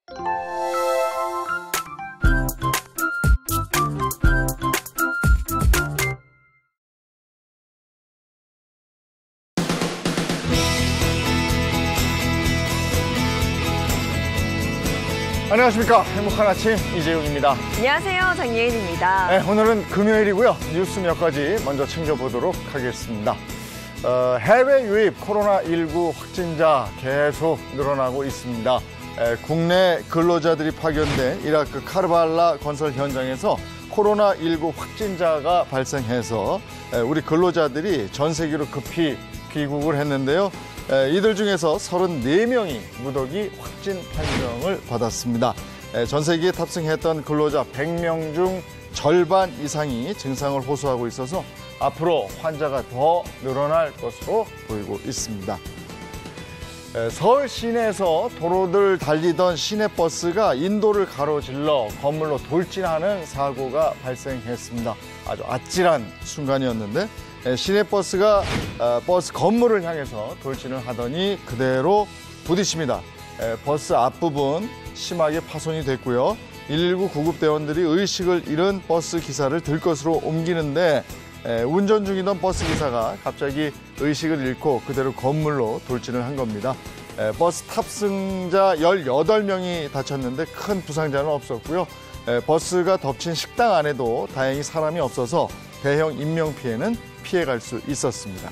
안녕하십니까. 행복한 아침 이재용입니다. 안녕하세요. 장예인입니다. 네, 오늘은 금요일이고요. 뉴스 몇 가지 먼저 챙겨보도록 하겠습니다. 해외 유입 코로나19 확진자 계속 늘어나고 있습니다. 국내 근로자들이 파견된 이라크 카르발라 건설 현장에서 코로나19 확진자가 발생해서 우리 근로자들이 전 세계로 급히 귀국을 했는데요. 이들 중에서 34명이 무더기 확진 판정을 받았습니다. 전 세계에 탑승했던 근로자 100명 중 절반 이상이 증상을 호소하고 있어서 앞으로 환자가 더 늘어날 것으로 보이고 있습니다. 서울 시내에서 도로를 달리던 시내버스가 인도를 가로질러 건물로 돌진하는 사고가 발생했습니다. 아주 아찔한 순간이었는데 시내버스가 버스 건물을 향해서 돌진을 하더니 그대로 부딪힙니다. 버스 앞부분 심하게 파손이 됐고요. 119 구급대원들이 의식을 잃은 버스 기사를 들것으로 옮기는데 운전 중이던 버스 기사가 갑자기 의식을 잃고 그대로 건물로 돌진을 한 겁니다. 버스 탑승자 18명이 다쳤는데 큰 부상자는 없었고요. 버스가 덮친 식당 안에도 다행히 사람이 없어서 대형 인명피해는 피해갈 수 있었습니다.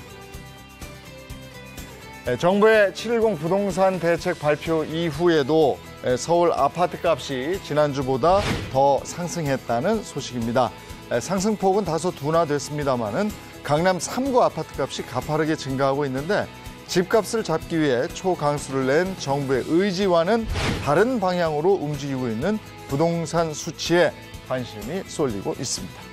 정부의 7.10 부동산 대책 발표 이후에도 서울 아파트값이 지난주보다 더 상승했다는 소식입니다. 상승폭은 다소 둔화됐습니다마는 강남 3구 아파트값이 가파르게 증가하고 있는데 집값을 잡기 위해 초강수를 낸 정부의 의지와는 다른 방향으로 움직이고 있는 부동산 수치에 관심이 쏠리고 있습니다.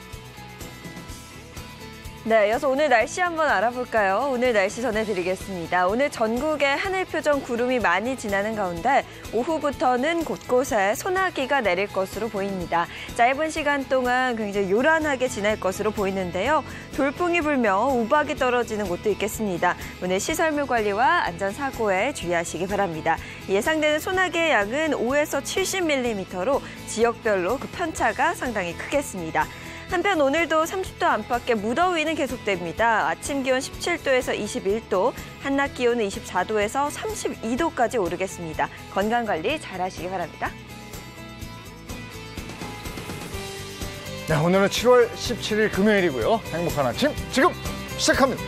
네, 이어서 오늘 날씨 한번 알아볼까요? 오늘 날씨 전해드리겠습니다. 오늘 전국에 하늘 표정 구름이 많이 지나는 가운데 오후부터는 곳곳에 소나기가 내릴 것으로 보입니다. 짧은 시간 동안 굉장히 요란하게 지날 것으로 보이는데요. 돌풍이 불며 우박이 떨어지는 곳도 있겠습니다. 오늘 시설물 관리와 안전사고에 주의하시기 바랍니다. 예상되는 소나기의 양은 5에서 70mm로 지역별로 그 편차가 상당히 크겠습니다. 한편 오늘도 30도 안팎의 무더위는 계속됩니다. 아침 기온 17도에서 21도, 한낮 기온은 24도에서 32도까지 오르겠습니다. 건강관리 잘 하시기 바랍니다. 네, 오늘은 7월 17일 금요일이고요. 행복한 아침 지금 시작합니다.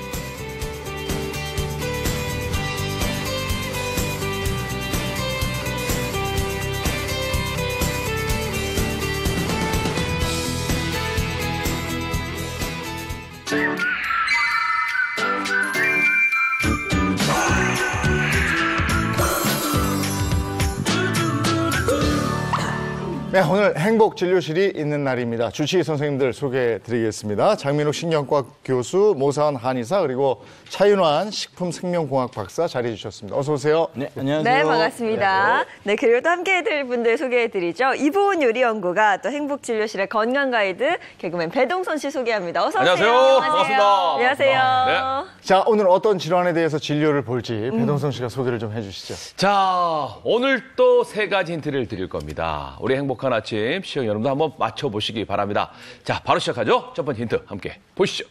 네, 오늘 행복진료실이 있는 날입니다. 주치의 선생님들 소개해드리겠습니다. 장민욱 신경과 교수, 모사원 한의사, 그리고 차윤환 식품생명공학 박사 자리해 주셨습니다. 어서 오세요. 네, 안녕하세요. 네, 반갑습니다. 네, 그리고 또 함께 해드릴 분들 소개해드리죠. 이보은 요리연구가 또 행복진료실의 건강가이드 개그맨 배동선 씨 소개합니다. 어서 오세요. 안녕하세요. 반갑습니다. 안녕하세요. 네. 자, 오늘 어떤 질환에 대해서 진료를 볼지 배동선 씨가 소개를 좀 해주시죠. 자, 오늘 또 세 가지 힌트를 드릴 겁니다. 우리 행복한 아침 시청 여러분도 한번 맞춰보시기 바랍니다. 자, 바로 시작하죠. 첫 번째 힌트 함께 보시죠.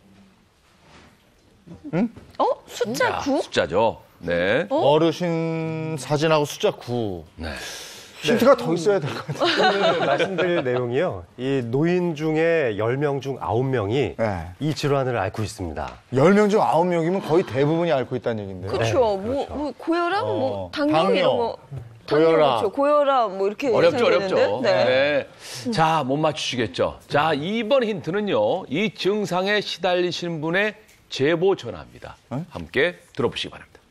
숫자 자, 9? 숫자죠. 네. 어르신 사진하고 숫자 9. 네. 힌트가 더 있어야 될 것 같아요. 오늘 말씀드릴 내용이요. 이 노인 중에 10명 중 9명이 네. 이 질환을 앓고 있습니다. 10명 중 9명이면 거의 대부분이 앓고 있다는 얘기인데요. 그렇죠. 뭐 고혈압, 뭐 당뇨 이런 거. 당뇨, 고혈압. 그렇죠. 고혈압 뭐 이렇게 어렵죠, 예상되는데? 어렵죠. 네. 네. 자, 못 맞추시겠죠. 자, 이번 힌트는요. 이 증상에 시달리시는 분의 제보 전화입니다. 함께 들어보시기 바랍니다.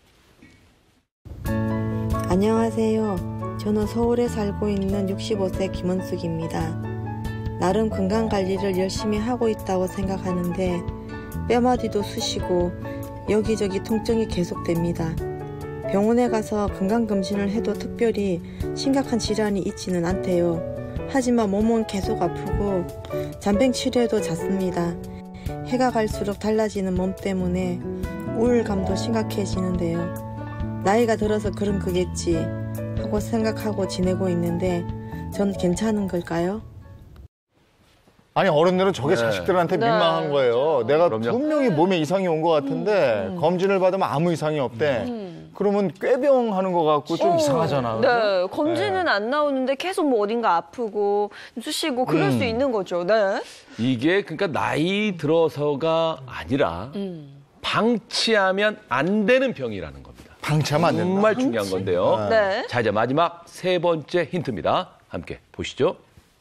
안녕하세요. 저는 서울에 살고 있는 65세 김은숙입니다. 나름 건강관리를 열심히 하고 있다고 생각하는데 뼈마디도 쑤시고 여기저기 통증이 계속됩니다. 병원에 가서 건강검진을 해도 특별히 심각한 질환이 있지는 않대요. 하지만 몸은 계속 아프고 잔병 치료에도 잦습니다. 해가 갈수록 달라지는 몸 때문에 우울감도 심각해지는데요. 나이가 들어서 그런 거겠지 하고 생각하고 지내고 있는데 전 괜찮은 걸까요? 아니 어른들은 저게 자식들한테 민망한 거예요. 내가 그럼요. 분명히 몸에 이상이 온 것 같은데 검진을 받으면 아무 이상이 없대. 그러면 꾀병하는 것 같고 좀 이상하잖아. 네, 검진은 안 나오는데 계속 뭐 어딘가 아프고 쑤시고 그럴 수 있는 거죠. 네. 이게 그러니까 나이 들어서가 아니라 방치하면 안 되는 병이라는 겁니다. 방치하면 안 된다. 정말 중요한 건데요. 네. 자, 이제 마지막 세 번째 힌트입니다. 함께 보시죠.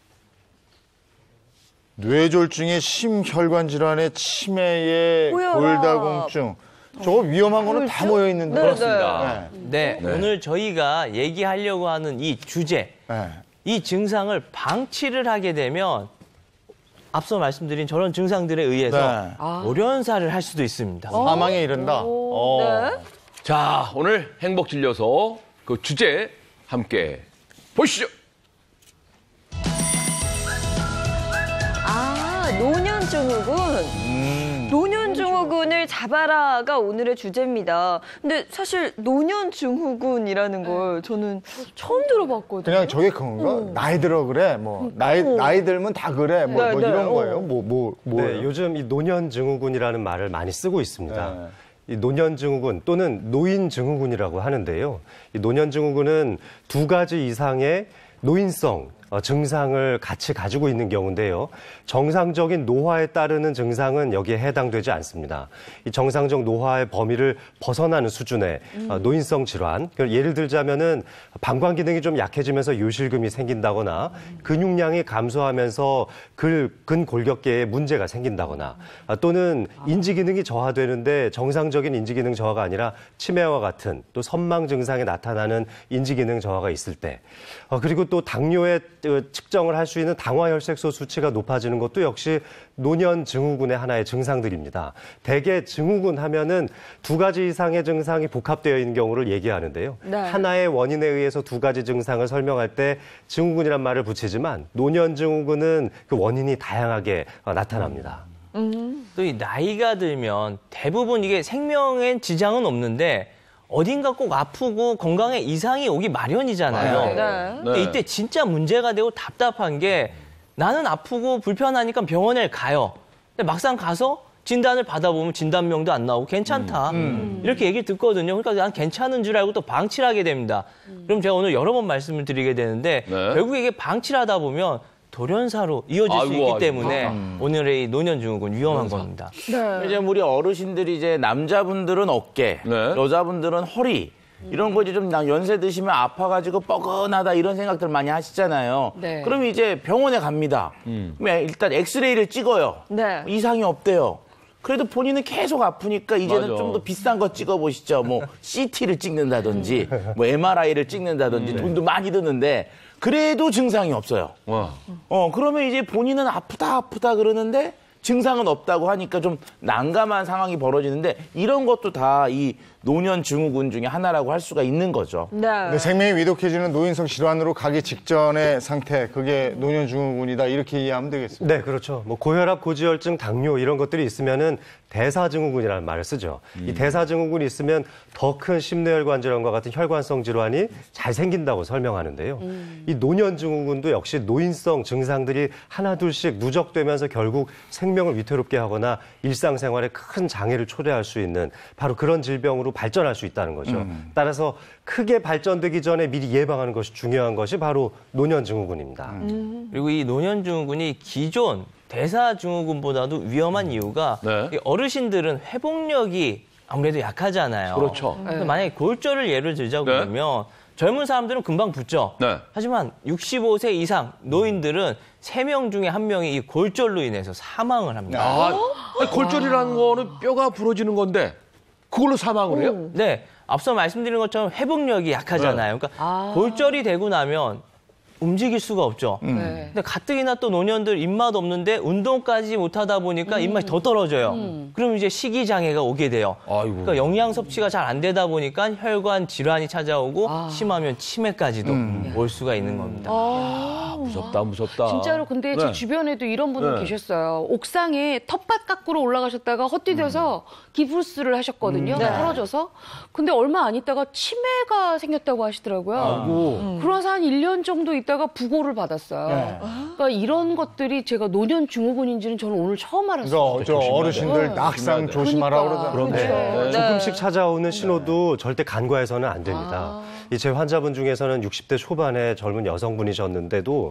뇌졸중에 심혈관 질환에 치매에 고혈압. 골다공증. 저거 위험한 거는 다 모여 있는데. 네, 그렇습니다. 네, 네. 오늘 저희가 얘기하려고 하는 이 주제, 네. 이 증상을 방치를 하게 되면 앞서 말씀드린 저런 증상들에 의해서 네. 돌연사를 할 수도 있습니다. 사망에 이른다. 네. 자, 오늘 행복진료소 그 주제 함께 보시죠. 노년증후군. 노년증후군을 잡아라가 오늘의 주제입니다. 근데 사실 노년증후군이라는 걸 저는 처음 들어봤거든요. 그냥 저게 그건가? 나이 들어 그래. 뭐 나이 들면 다 그래. 뭐, 네, 뭐 네. 이런 거예요. 뭐. 네, 요즘 이 노년증후군이라는 말을 많이 쓰고 있습니다. 네. 이 노년증후군 또는 노인증후군이라고 하는데요. 이 노년증후군은 두 가지 이상의 노인성 증상을 같이 가지고 있는 경우인데요. 정상적인 노화에 따르는 증상은 여기에 해당되지 않습니다. 이 정상적 노화의 범위를 벗어나는 수준의 노인성 질환. 예를 들자면은 방광 기능이 좀 약해지면서 요실금이 생긴다거나 근육량이 감소하면서 근골격계에 문제가 생긴다거나 또는 인지 기능이 저하되는데 정상적인 인지 기능 저하가 아니라 치매와 같은 또 선망 증상이 나타나는 인지 기능 저하가 있을 때 그리고 또 당뇨의 측정을 할 수 있는 당화혈색소 수치가 높아지는 것도 역시 노년 증후군의 하나의 증상들입니다. 대개 증후군 하면은 두 가지 이상의 증상이 복합되어 있는 경우를 얘기하는데요. 네. 하나의 원인에 의해서 두 가지 증상을 설명할 때 증후군이란 말을 붙이지만 노년 증후군은 그 원인이 다양하게 나타납니다. 또 이 나이가 들면 대부분 이게 생명엔 지장은 없는데 어딘가 꼭 아프고 건강에 이상이 오기 마련이잖아요. 네. 근데 이때 진짜 문제가 되고 답답한 게 나는 아프고 불편하니까 병원에 가요. 근데 막상 가서 진단을 받아보면 진단명도 안 나오고 괜찮다. 이렇게 얘기를 듣거든요. 그러니까 난 괜찮은 줄 알고 또 방치를 하게 됩니다. 그럼 제가 오늘 여러 번 말씀을 드리게 되는데 네. 결국 이게 방치를 하다 보면 돌연사로 이어질 수 있기 때문에 오늘의 이 노년증후군 위험한 겁니다. 네. 이제 우리 어르신들이 이제 남자분들은 어깨, 네. 여자분들은 허리 이런 거 이제 좀 연세 드시면 아파가지고 뻐근하다 이런 생각들 많이 하시잖아요. 네. 그럼 이제 병원에 갑니다. 그럼 일단 엑스레이를 찍어요. 네. 이상이 없대요. 그래도 본인은 계속 아프니까 이제는 맞아. 좀 더 비싼 거 찍어보시죠. 뭐 CT를 찍는다든지 뭐 MRI를 찍는다든지 돈도 많이 드는데 그래도 증상이 없어요. 와. 그러면 이제 본인은 아프다 그러는데 증상은 없다고 하니까 좀 난감한 상황이 벌어지는데 이런 것도 다 이 노년 증후군 중에 하나라고 할 수가 있는 거죠. 네. 근데 생명이 위독해지는 노인성 질환으로 가기 직전의 상태, 그게 노년 증후군이다 이렇게 이해하면 되겠습니다. 네, 그렇죠. 뭐 고혈압, 고지혈증, 당뇨 이런 것들이 있으면은 대사증후군이라는 말을 쓰죠. 이 대사증후군이 있으면 더 큰 심뇌혈관 질환과 같은 혈관성 질환이 잘 생긴다고 설명하는데요. 이 노년증후군도 역시 노인성 증상들이 하나둘씩 누적되면서 결국 생명을 위태롭게 하거나 일상생활에 큰 장애를 초래할 수 있는 바로 그런 질병으로 발전할 수 있다는 거죠. 따라서 크게 발전되기 전에 미리 예방하는 것이 중요한 것이 바로 노년증후군입니다. 그리고 이 노년증후군이 기존 대사증후군보다도 위험한 이유가 네. 이 어르신들은 회복력이 아무래도 약하잖아요. 그렇죠. 근데 만약에 골절을 예를 들자고 네. 그러면 젊은 사람들은 금방 붙죠. 네. 하지만 65세 이상 노인들은 3명 중에 1명이 이 골절로 인해서 사망을 합니다. 아니, 골절이라는 거는 뼈가 부러지는 건데 그걸로 사망을 해요? 네, 앞서 말씀드린 것처럼 회복력이 약하잖아요. 그러니까 골절이 되고 나면 움직일 수가 없죠. 네. 근데 가뜩이나 또 노년들 입맛 없는데 운동까지 못하다 보니까 입맛이 더 떨어져요. 그럼 이제 식이장애가 오게 돼요. 아이고. 그러니까 영양 섭취가 잘 안 되다 보니까 혈관 질환이 찾아오고 심하면 치매까지도 올 수가 있는 겁니다. 무섭다, 무섭다. 진짜로 근데 제 네. 주변에도 이런 분들 네. 계셨어요. 옥상에 텃밭 가꾸러 올라가셨다가 헛디뎌서 기부스를 하셨거든요. 떨어져서. 근데 얼마 안 있다가 치매가 생겼다고 하시더라고요. 그래서 한 1년 정도 있다가 부고를 받았어요. 그러니까 이런 것들이 제가 노년 증후군인지는 저는 오늘 처음 알았어요. 저 어르신들 네. 낙상 조심하라고 그러잖아요. 그렇죠. 조금씩 찾아오는 신호도 절대 간과해서는 안 됩니다. 제 환자분 중에서는 60대 초반의 젊은 여성분이셨는데도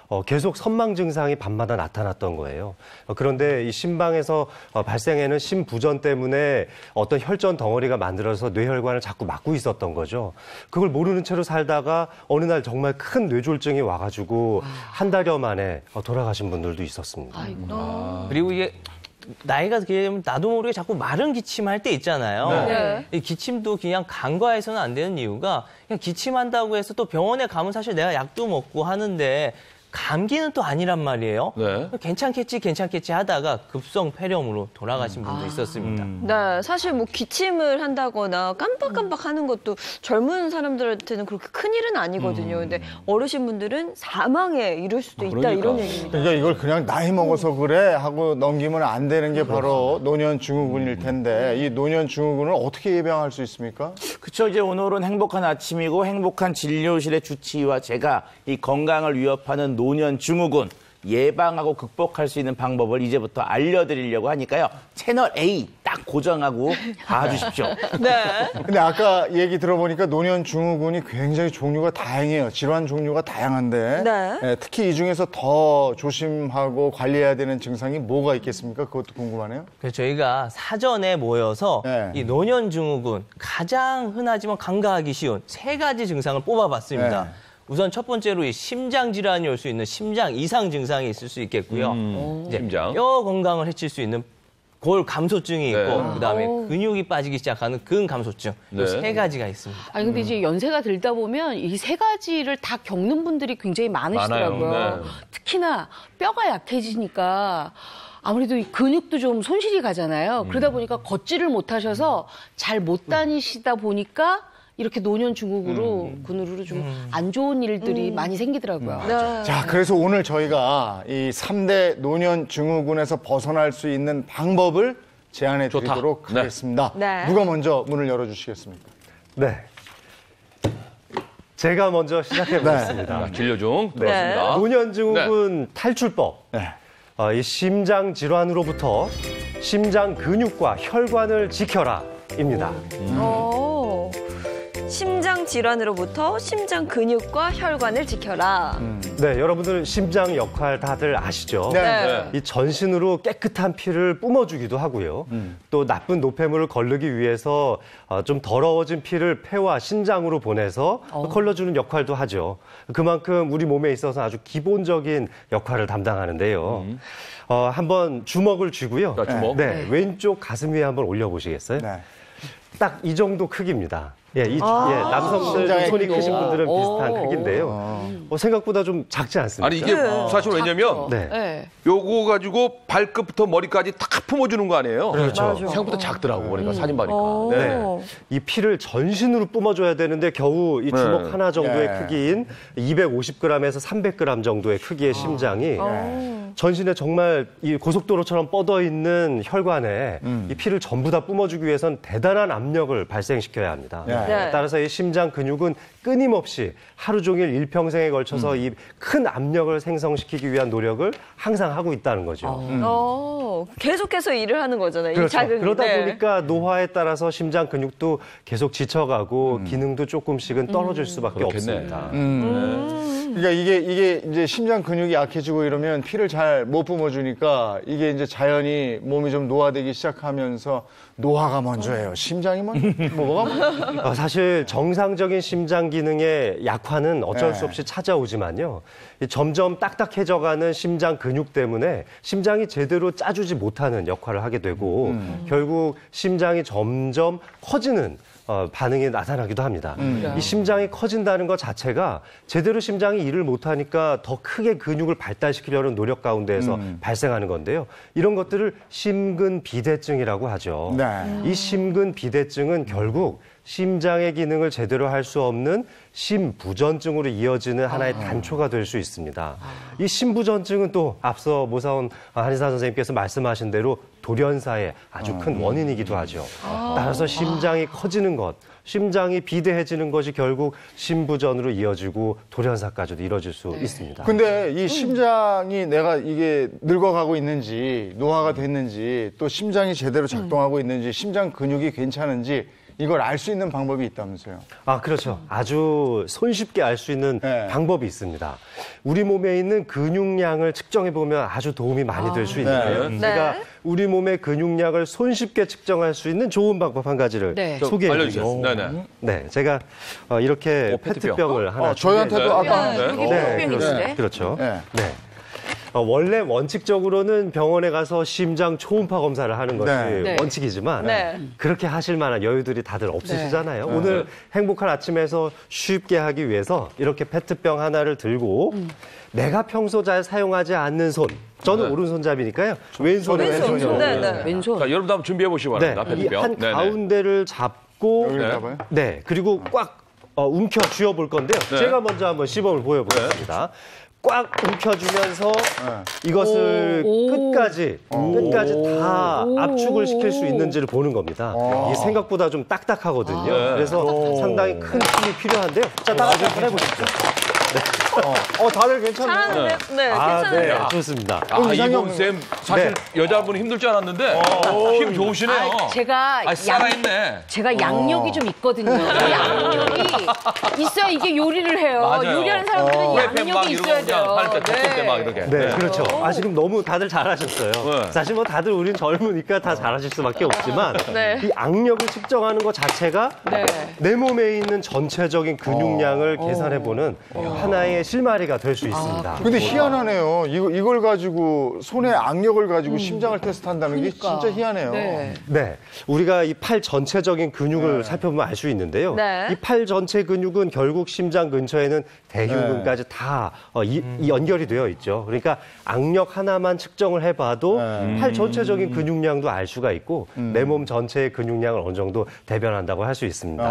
계속 선망 증상이 밤마다 나타났던 거예요. 그런데 이 심방에서 발생하는 심부전 때문에 어떤 혈전 덩어리가 만들어서 뇌혈관을 자꾸 막고 있었던 거죠. 그걸 모르는 채로 살다가 어느 날 정말 큰 뇌졸중이 와가지고 한 달여 만에 돌아가신 분들도 있었습니다. 그리고 이게 나이가 들게 되면 나도 모르게 자꾸 마른 기침할 때 있잖아요. 네. 이 기침도 그냥 간과해서는 안 되는 이유가 그냥 기침한다고 해서 또 병원에 가면 사실 내가 약도 먹고 하는데 감기는 또 아니란 말이에요. 네. 괜찮겠지 하다가 급성 폐렴으로 돌아가신 분도 있었습니다. 네, 사실 뭐 기침을 한다거나 깜빡깜빡 하는 것도 젊은 사람들한테는 그렇게 큰일은 아니거든요. 근데 어르신분들은 사망에 이를 수도 있다 그러니까. 이런 얘기입니다. 그러니까 이걸 그냥 나이 먹어서 그래 하고 넘기면 안 되는 게 바로 노년 증후군일 텐데 이 노년 증후군을 어떻게 예방할 수 있습니까? 그쵸. 이제 오늘은 행복한 아침이고 행복한 진료실의 주치의와 제가 이 건강을 위협하는 노년 증후군 예방하고 극복할 수 있는 방법을 이제부터 알려드리려고 하니까요. 채널 A 딱 고정하고 봐주십시오. 네. 근데 아까 얘기 들어보니까 노년 증후군이 굉장히 종류가 다양해요. 질환 종류가 다양한데 네. 특히 이 중에서 더 조심하고 관리해야 되는 증상이 뭐가 있겠습니까? 그것도 궁금하네요. 그래서 저희가 사전에 모여서 네. 이 노년 증후군 가장 흔하지만 간과하기 쉬운 3가지 증상을 뽑아봤습니다. 네. 우선 첫 번째로 이 심장 질환이 올 수 있는 심장 이상 증상이 있을 수 있겠고요. 이제 심장. 뼈 건강을 해칠 수 있는 골 감소증이 있고 네. 그다음에 근육이 빠지기 시작하는 근 감소증. 네. 이 3가지가 있습니다. 아니 근데 이제 연세가 들다 보면 이 3가지를 다 겪는 분들이 굉장히 많으시더라고요. 많아요. 네. 특히나 뼈가 약해지니까 아무래도 이 근육도 좀 손실이 가잖아요. 그러다 보니까 걷지를 못하셔서 잘 못 다니시다 보니까 이렇게 노년 증후군으로 좀 안 좋은 일들이 많이 생기더라고요. 네. 자, 그래서 오늘 저희가 이 3대 노년 증후군에서 벗어날 수 있는 방법을 제안해 좋다. 드리도록 네. 하겠습니다. 네. 누가 먼저 문을 열어주시겠습니까? 네. 제가 먼저 시작해 보겠습니다. 자, 진료 중 네. 들어왔습니다. 노년증후군 탈출법. 네. 이 심장 질환으로부터 심장 근육과 혈관을 지켜라입니다. 심장 질환으로부터 심장 근육과 혈관을 지켜라. 네, 여러분들 심장 역할 다들 아시죠? 네. 네. 이 전신으로 깨끗한 피를 뿜어주기도 하고요. 또 나쁜 노폐물을 걸르기 위해서 좀 더러워진 피를 폐와 신장으로 보내서 걸러주는 역할도 하죠. 그만큼 우리 몸에 있어서 아주 기본적인 역할을 담당하는데요. 한번 주먹을 쥐고요. 자, 주먹. 네, 왼쪽 가슴 위에 한번 올려보시겠어요? 네. 딱 이 정도 크기입니다. 남성들 심장의 손이 크기도. 크신 분들은 비슷한 크기인데요. 생각보다 좀 작지 않습니까? 아니 이게 사실 왜냐면 네. 네. 요거 가지고 발끝부터 머리까지 다 품어주는 거 아니에요? 그렇죠. 생각보다 작더라고 보니까 사진 봐니까. 네. 이 피를 전신으로 뿜어줘야 되는데 겨우 이 주먹 하나 정도의 네. 크기인 250g에서 300g 정도의 크기의 심장이 전신에 정말 이 고속도로처럼 뻗어 있는 혈관에 이 피를 전부 다 뿜어주기 위해선 대단한 압력을 발생시켜야 합니다. 네. 네. 따라서 이 심장 근육은 끊임없이 하루 종일 일평생에 걸쳐서 이 큰 압력을 생성시키기 위한 노력을 항상 하고 있다는 거죠. 계속해서 일을 하는 거잖아요. 이 그렇죠. 자극이. 그러다 네. 보니까 노화에 따라서 심장 근육도 계속 지쳐가고 기능도 조금씩은 떨어질 수밖에 그렇겠네. 없습니다. 그러니까 이게 이제 심장 근육이 약해지고 이러면 피를 잘 못 뿜어주니까 이게 이제 자연히 몸이 좀 노화되기 시작하면서 노화가 먼저예요. 심장이 뭐가 먼저? 사실 정상적인 심장 기능의 약화는 어쩔 네. 수 없이 찾아오지만요. 이 점점 딱딱해져가는 심장 근육 때문에 심장이 제대로 짜주지 못하는 역할을 하게 되고 결국 심장이 점점 커지는 반응이 나타나기도 합니다. 이 심장이 커진다는 것 자체가 제대로 심장이 일을 못하니까 더 크게 근육을 발달시키려는 노력 가운데에서 발생하는 건데요. 이런 것들을 심근비대증이라고 하죠. 네. 이 심근비대증은 결국 심장의 기능을 제대로 할 수 없는 심부전증으로 이어지는 하나의 단초가 될 수 있습니다. 이 심부전증은 또 앞서 모사원 한의사 선생님께서 말씀하신 대로 돌연사의 아주 큰 원인이기도 하죠. 따라서 심장이 커지는 것, 심장이 비대해지는 것이 결국 심부전으로 이어지고 돌연사까지도 이뤄질 수 있습니다. 근데 이 심장이 내가 이게 늙어가고 있는지 노화가 됐는지 또 심장이 제대로 작동하고 있는지 심장 근육이 괜찮은지 이걸 알 수 있는 방법이 있다면서요? 아, 그렇죠. 아주 손쉽게 알 수 있는 방법이 있습니다. 우리 몸에 있는 근육량을 측정해 보면 아주 도움이 많이 될 수 있는데요. 제가 우리 몸의 근육량을 손쉽게 측정할 수 있는 좋은 방법 한 가지를 소개해 드리겠습니다. 네, 제가 이렇게 페트병을 하나 저희한테도 아까 여기 페트병이 있는데. 그렇죠. 네. 원래 원칙적으로는 병원에 가서 심장 초음파 검사를 하는 것이 원칙이지만 그렇게 하실 만한 여유들이 다들 없으시잖아요. 오늘 행복한 아침에서 쉽게 하기 위해서 이렇게 페트병 하나를 들고 내가 평소 잘 사용하지 않는 손, 저는 오른손잡이니까요. 왼손으로. 왼손. 자, 여러분도 한번 준비해 보시기 바랍니다. 이 한 가운데를 잡고 그리고 꽉 움켜 쥐어 볼 건데요. 제가 먼저 한번 시범을 보여보겠습니다. 꽉 움켜주면서 이것을 끝까지 다 압축을 시킬 수 있는지를 보는 겁니다. 이게 생각보다 좀 딱딱하거든요. 그래서 상당히 큰 힘이 필요한데요. 자, 다 같이 한번 해보시죠. 다들 괜찮네요. 괜찮은데요. 네, 좋습니다. 이봉쌤 사실 여자분이 힘들 줄 알았는데 힘 좋으시네요. 제가 살아있네. 제가 양력이 좀 있거든요. 양력이 있어야 이게 요리를 해요. 맞아요. 요리하는 사람들은 양력이 있어야 돼요. 막 이렇게. 네, 그렇죠. 지금 너무 다들 잘하셨어요. 사실 뭐 다들 우린 젊으니까 다 잘하실 수밖에 없지만 이 악력을 측정하는 것 자체가 내 몸에 있는 전체적인 근육량을 계산해보는 하나의 실마리가 될 수 있습니다. 근데 희한하네요. 이걸 가지고 손에 악력을 가지고 심장을 테스트한다는 게 진짜 희한해요. 네, 우리가 이 팔 전체적인 근육을 살펴보면 알 수 있는데요. 이 팔 전체 근육은 결국 심장 근처에는 대흉근까지 다 연결이 되어 있죠. 그러니까 악력 하나만 측정을 해봐도 팔 전체적인 근육량도 알 수가 있고 내 몸 전체의 근육량을 어느 정도 대변한다고 할 수 있습니다.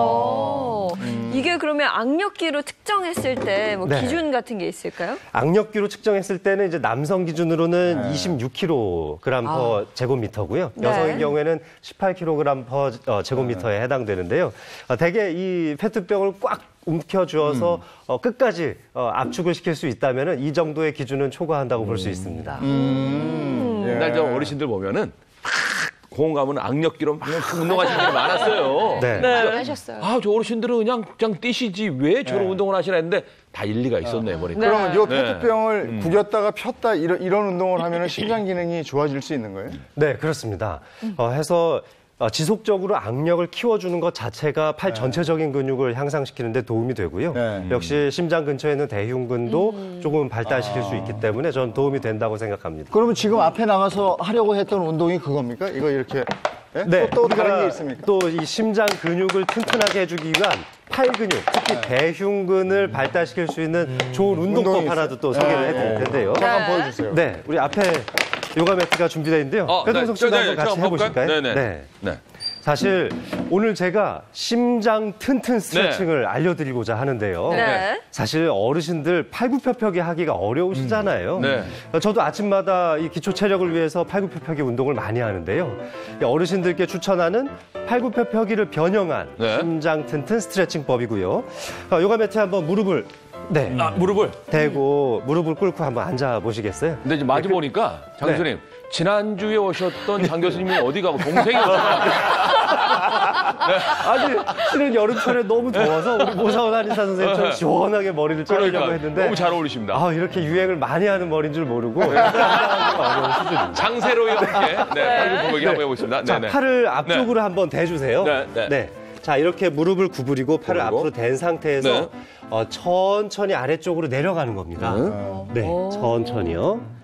이게 그러면 악력기로 측정했을 때 뭐 기준 같은 게 있을까요? 악력기로 측정했을 때는 이제 남성 기준으로는 26kg per 제곱미터고요. 여성의 경우에는 18kg per 제곱미터에 해당되는데요. 대개 이 페트병을 꽉 움켜쥐어서 끝까지 압축을 시킬 수 있다면 이 정도의 기준은 초과한다고 볼 수 있습니다. 옛날 저 어르신들 보면은 공원 가면 악력기로 막 운동하시는 분이 많았어요. 하셨어요. 저 어르신들은 그냥 뛰시지 왜 저런 운동을 하시나 했는데 다 일리가 있었네요, 보니까. 그러면 이 페트병을 구겼다가 폈다 이런 운동을 하면 심장 기능이 좋아질 수 있는 거예요? 네, 그렇습니다. 해서 지속적으로 악력을 키워주는 것 자체가 팔 전체적인 근육을 향상시키는 데 도움이 되고요. 역시 심장 근처에 있는 대흉근도 조금 발달시킬 수 있기 때문에 저는 도움이 된다고 생각합니다. 그러면 지금 앞에 나가서 하려고 했던 운동이 그겁니까? 이거 이렇게 또 다른 게 있습니까? 또 이 심장 근육을 튼튼하게 해주기 위한 팔 근육, 특히 대흉근을 발달시킬 수 있는 좋은 운동법 하나도 또 소개를 해드릴 텐데요. 잠깐 보여주세요. 네, 우리 앞에 요가 매트가 준비되어 있는데요. 배동석 씨도 한번 같이 해보실까요? 네. 사실 오늘 제가 심장 튼튼 스트레칭을 알려드리고자 하는데요. 사실 어르신들 팔굽혀펴기 하기가 어려우시잖아요. 저도 아침마다 이 기초 체력을 위해서 팔굽혀펴기 운동을 많이 하는데요. 어르신들께 추천하는 팔굽혀펴기를 변형한 심장 튼튼 스트레칭법이고요. 요가 매트에 한번 무릎을 무릎을 대고 무릎을 꿇고 한번 앉아 보시겠어요? 근데 이제 마주 보니까 장 교수님 지난주에 오셨던 장 교수님이 어디 가고 동생이었어요. 아니, 실은 여름철에 너무 더워서 우리 모사원 한의사 선생님처럼 시원하게 머리를 자르려고 했는데 너무 잘 어울리십니다. 이렇게 유행을 많이 하는 머리인 줄 모르고 어려운 수준입니다. 장세로의 함께 팔굽혀펴기 한번 해보겠습니다. 자, 팔을 앞쪽으로 한번 대주세요. 자, 이렇게 무릎을 구부리고 팔을 앞으로 댄 상태에서 천천히 아래쪽으로 내려가는 겁니다. 천천히요.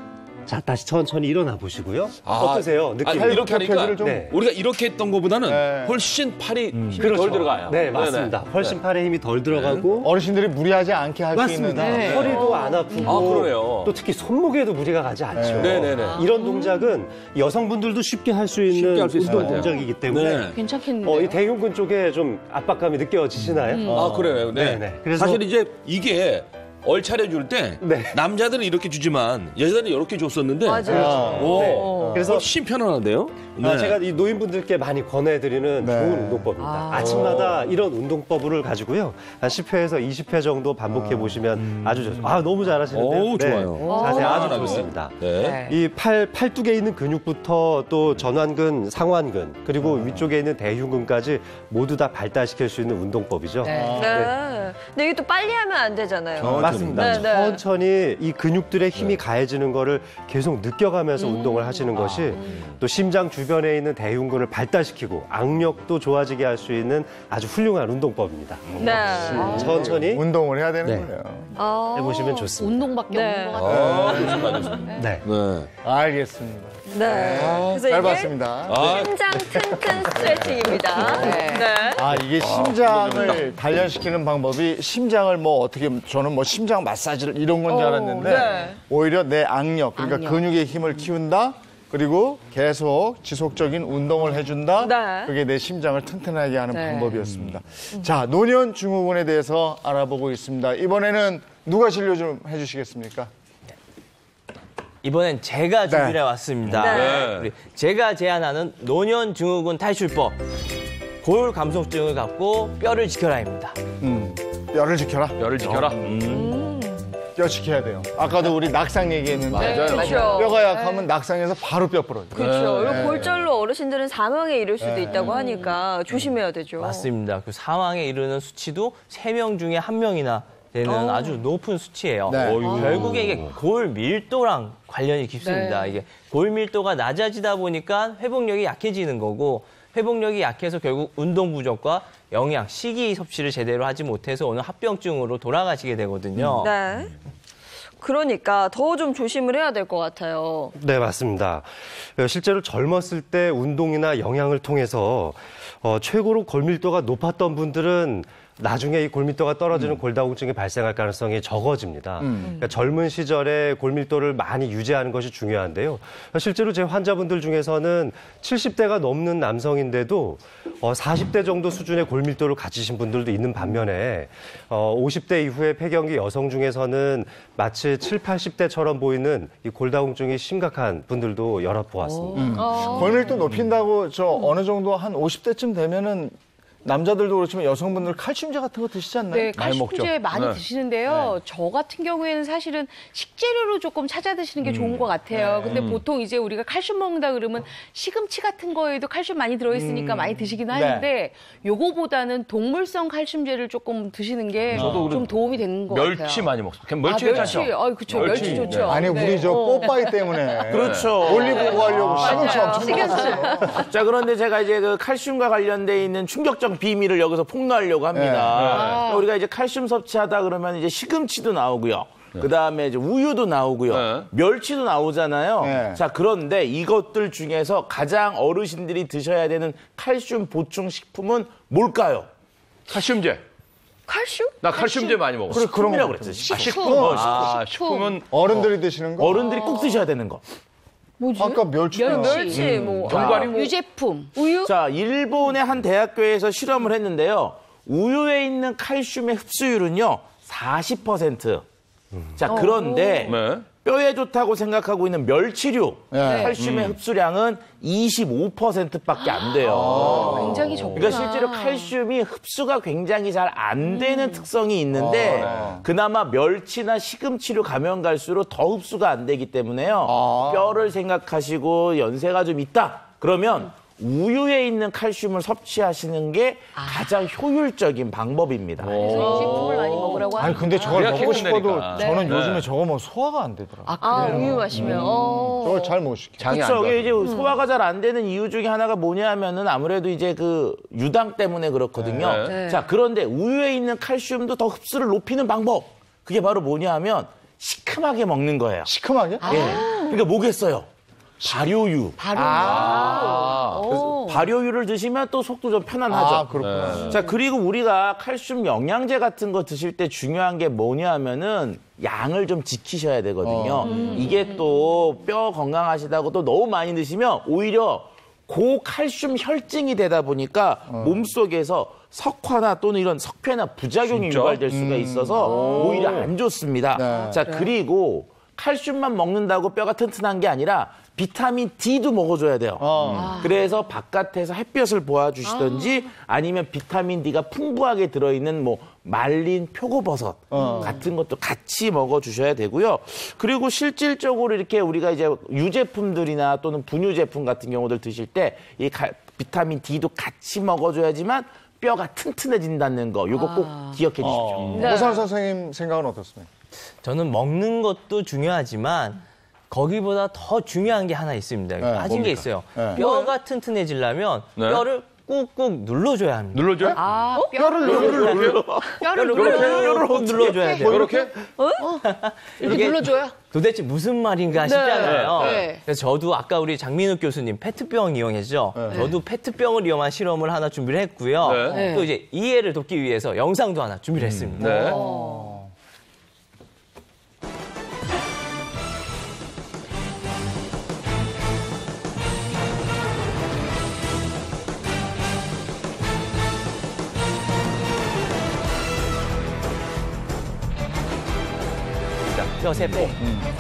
자, 다시 천천히 일어나 보시고요. 어떠세요? 느낌? 아니, 이렇게 하니까 좀... 네. 우리가 이렇게 했던 것보다는 네. 훨씬 팔이 힘이 그렇죠. 덜 들어가요. 네, 맞습니다. 훨씬 팔에 힘이 덜 들어가고 어르신들이 무리하지 않게 할 수 있는. 맞습니다. 허리도 안 아프고 아, 그러네요. 또 특히 손목에도 무리가 가지 않죠. 네네네. 이런 동작은 여성분들도 쉽게 할 수 있는 쉽게 할수 있을 것 운동 같아요. 동작이기 때문에 네. 괜찮겠는데요? 이 대흉근 쪽에 좀 압박감이 느껴지시나요? 아, 그래요. 네. 네네. 그래서 사실 이제 이게 얼차려 줄 때 네. 남자들은 이렇게 주지만 여자들은 이렇게 줬었는데 맞아요. 오, 네. 그래서 훨씬 편안한데요? 네. 제가 이 노인분들께 많이 권해드리는 네. 좋은 운동법입니다. 아침마다 이런 운동법을 가지고요. 한 10회에서 20회 정도 반복해 보시면 아주 좋습니다. 너무 잘하시는데요. 오, 좋아요. 자세 아주 편안하게. 좋습니다. 네. 이 팔뚝에 있는 근육부터 또 전완근, 상완근, 그리고 위쪽에 있는 대흉근까지 모두 다 발달시킬 수 있는 운동법이죠. 네. 근데 이게 또 빨리 하면 안 되잖아요. 맞습니다. 네, 네. 천천히 이 근육들의 힘이 가해지는 거를 계속 느껴가면서 운동을 하시는 것이 또 심장 주변에 있는 대흉근을 발달시키고 악력도 좋아지게 할 수 있는 아주 훌륭한 운동법입니다. 네. 천천히 운동을 해야 되는 네. 거예요. 해보시면 좋습니다. 운동밖에 네. 없는 것 같아요. 네. 네. 알겠습니다. 네. 그래서 잘 이게 봤습니다. 심장 튼튼 스트레칭입니다. 네. 이게 심장을 단련시키는 방법이 심장을 뭐 어떻게 저는 뭐 심장 마사지를 이런 건 줄 알았는데 네. 오히려 내 악력 그러니까 근육의 힘을 키운다. 그리고 계속 지속적인 운동을 해준다. 네. 그게 내 심장을 튼튼하게 하는 방법이었습니다. 자, 노년증후군에 대해서 알아보고 있습니다. 이번에는 누가 진료 좀 해주시겠습니까? 이번엔 제가 준비해 왔습니다. 네. 우리 제가 제안하는 노년증후군 탈출법. 골 감소증을 갖고 뼈를 지켜라입니다. 뼈를 지켜라. 뼈를 지켜라. 뼈 지켜야 돼요. 아까도 우리 낙상 얘기했는데 맞아요. 그렇죠. 뼈가 약하면 낙상해서 바로 뼈 부러져요. 그렇죠. 그리고 골절로 어르신들은 사망에 이를 수도 있다고 하니까 조심해야 되죠. 맞습니다. 그 사망에 이르는 수치도 3명 중에 1명이나 되는 아주 높은 수치예요. 네. 결국에 이게 골 밀도랑 관련이 깊습니다. 이게 골 밀도가 낮아지다 보니까 회복력이 약해지는 거고 회복력이 약해서 결국 운동 부족과 영양, 식이 섭취를 제대로 하지 못해서 오늘 합병증으로 돌아가시게 되거든요. 네. 그러니까 더 좀 조심을 해야 될 것 같아요. 네, 맞습니다. 실제로 젊었을 때 운동이나 영양을 통해서 최고로 골밀도가 높았던 분들은 나중에 이 골밀도가 떨어지는 골다공증이 발생할 가능성이 적어집니다. 그러니까 젊은 시절에 골밀도를 많이 유지하는 것이 중요한데요. 실제로 제 환자분들 중에서는 70대가 넘는 남성인데도 40대 정도 수준의 골밀도를 가지신 분들도 있는 반면에 50대 이후에 폐경기 여성 중에서는 마치 7, 80대처럼 보이는 이 골다공증이 심각한 분들도 여럿 보았습니다. 골밀도 높인다고 어느 정도 한 50대쯤 되면은 남자들도 그렇지만 여성분들 칼슘제 같은 거 드시지 않나요? 네, 많이 먹죠. 칼슘제 많이 네. 드시는데요. 저 같은 경우에는 사실은 식재료로 조금 찾아 드시는 게 좋은 것 같아요. 근데 보통 이제 우리가 칼슘 먹는다 그러면 시금치 같은 거에도 칼슘 많이 들어있으니까 많이 드시긴 하는데 요거보다는 동물성 칼슘제를 조금 드시는 게 좀 도움이 되는 것 같아요. 멸치 많이 먹습니다. 그냥 멸치 멸치. 괜찮죠? 그쵸. 멸치 좋죠. 아니 네. 우리 저 뽀빠이 때문에 그렇죠. 올리브 구하려고 시금치 엄청 시금치. 자, 그런데 제가 이제 그 칼슘과 관련돼 있는 충격적 비밀을 여기서 폭로하려고 합니다. 우리가 이제 칼슘 섭취하다 그러면 이제 시금치도 나오고요. 그다음에 이제 우유도 나오고요. 네. 멸치도 나오잖아요. 네. 자, 그런데 이것들 중에서 가장 어르신들이 드셔야 되는 칼슘 보충 식품은 뭘까요? 칼슘제. 칼슘? 나 칼슘제 많이 먹어. 그래, 그런 식품이라고 거 그랬어요. 식품. 식품은 어른들이 드시는 거? 어른들이 꼭 드셔야 되는 거. 뭐지? 아까 멸치. 멸치, 뭐. 견과류 뭐 유제품. 우유? 자, 일본의 한 대학교에서 실험을 했는데요. 우유에 있는 칼슘의 흡수율은요, 40%. 자, 그런데 네. 뼈에 좋다고 생각하고 있는 멸치류 네. 칼슘의 흡수량은 25%밖에 안 돼요. 굉장히 적구나. 그러니까 실제로 칼슘이 흡수가 굉장히 잘 안 되는 특성이 있는데 그나마 멸치나 시금치로 가면 갈수록 더 흡수가 안 되기 때문에요. 뼈를 생각하시고 연세가 좀 있다. 그러면 우유에 있는 칼슘을 섭취하시는 게 가장 효율적인 방법입니다. 그래서 유제품을 많이 먹으라고 아니 하는 근데 저걸 우리가 먹고 싶어도 키운다니까. 저는 네. 요즘에 저거 뭐 소화가 안 되더라고요. 우유 마시면. 저걸 잘 못 시켜요. 장이 안 그렇죠. 좋아. 이게 소화가 잘 안 되는 이유 중에 하나가 뭐냐면은 아무래도 이제 그 유당 때문에 그렇거든요. 네. 자, 그런데 우유에 있는 칼슘도 더 흡수를 높이는 방법. 그게 바로 뭐냐 하면 시큼하게 먹는 거예요. 시큼하게? 예. 그러니까 뭐겠어요? 발효유. 그래서 발효유를 드시면 또 속도 좀 편안하죠. 아, 그렇구나. 자, 그리고 우리가 칼슘 영양제 같은 거 드실 때 중요한 게 뭐냐면은 양을 좀 지키셔야 되거든요. 이게 또 뼈 건강하시다고 또 너무 많이 드시면 오히려 고칼슘 혈증이 되다 보니까 몸속에서 석화나 또는 이런 석회나 부작용이 유발될 수가 있어서 오히려 안 좋습니다. 네. 자, 그리고 칼슘만 먹는다고 뼈가 튼튼한 게 아니라 비타민 D도 먹어줘야 돼요. 그래서 바깥에서 햇볕을 보아주시든지 아니면 비타민 D가 풍부하게 들어있는 뭐 말린 표고버섯 같은 것도 같이 먹어주셔야 되고요. 그리고 실질적으로 이렇게 우리가 이제 유제품들이나 또는 분유 제품 같은 경우들 드실 때 이 비타민 D도 같이 먹어줘야지만 뼈가 튼튼해진다는 거, 이거 꼭 기억해 주십시오. 오상 선생님 생각은 어떻습니까? 저는 먹는 것도 중요하지만 거기보다 더 중요한 게 하나 있습니다. 빠진 게 있어요. 뼈가 튼튼해지려면 뼈를 꾹꾹 눌러줘야 합니다. 눌러줘요? 뼈를 꾹 눌러줘야 돼요. 이렇게? 이렇게 눌러줘요? 도대체 무슨 말인가 싶잖아요. 네. 그래서 저도 아까 우리 장민욱 교수님 페트병 이용했죠. 저도 페트병을 이용한 실험을 하나 준비를 했고요. 네. 또 이제 이해를 돕기 위해서 영상도 하나 준비를 했습니다. 네. 뼈 세포.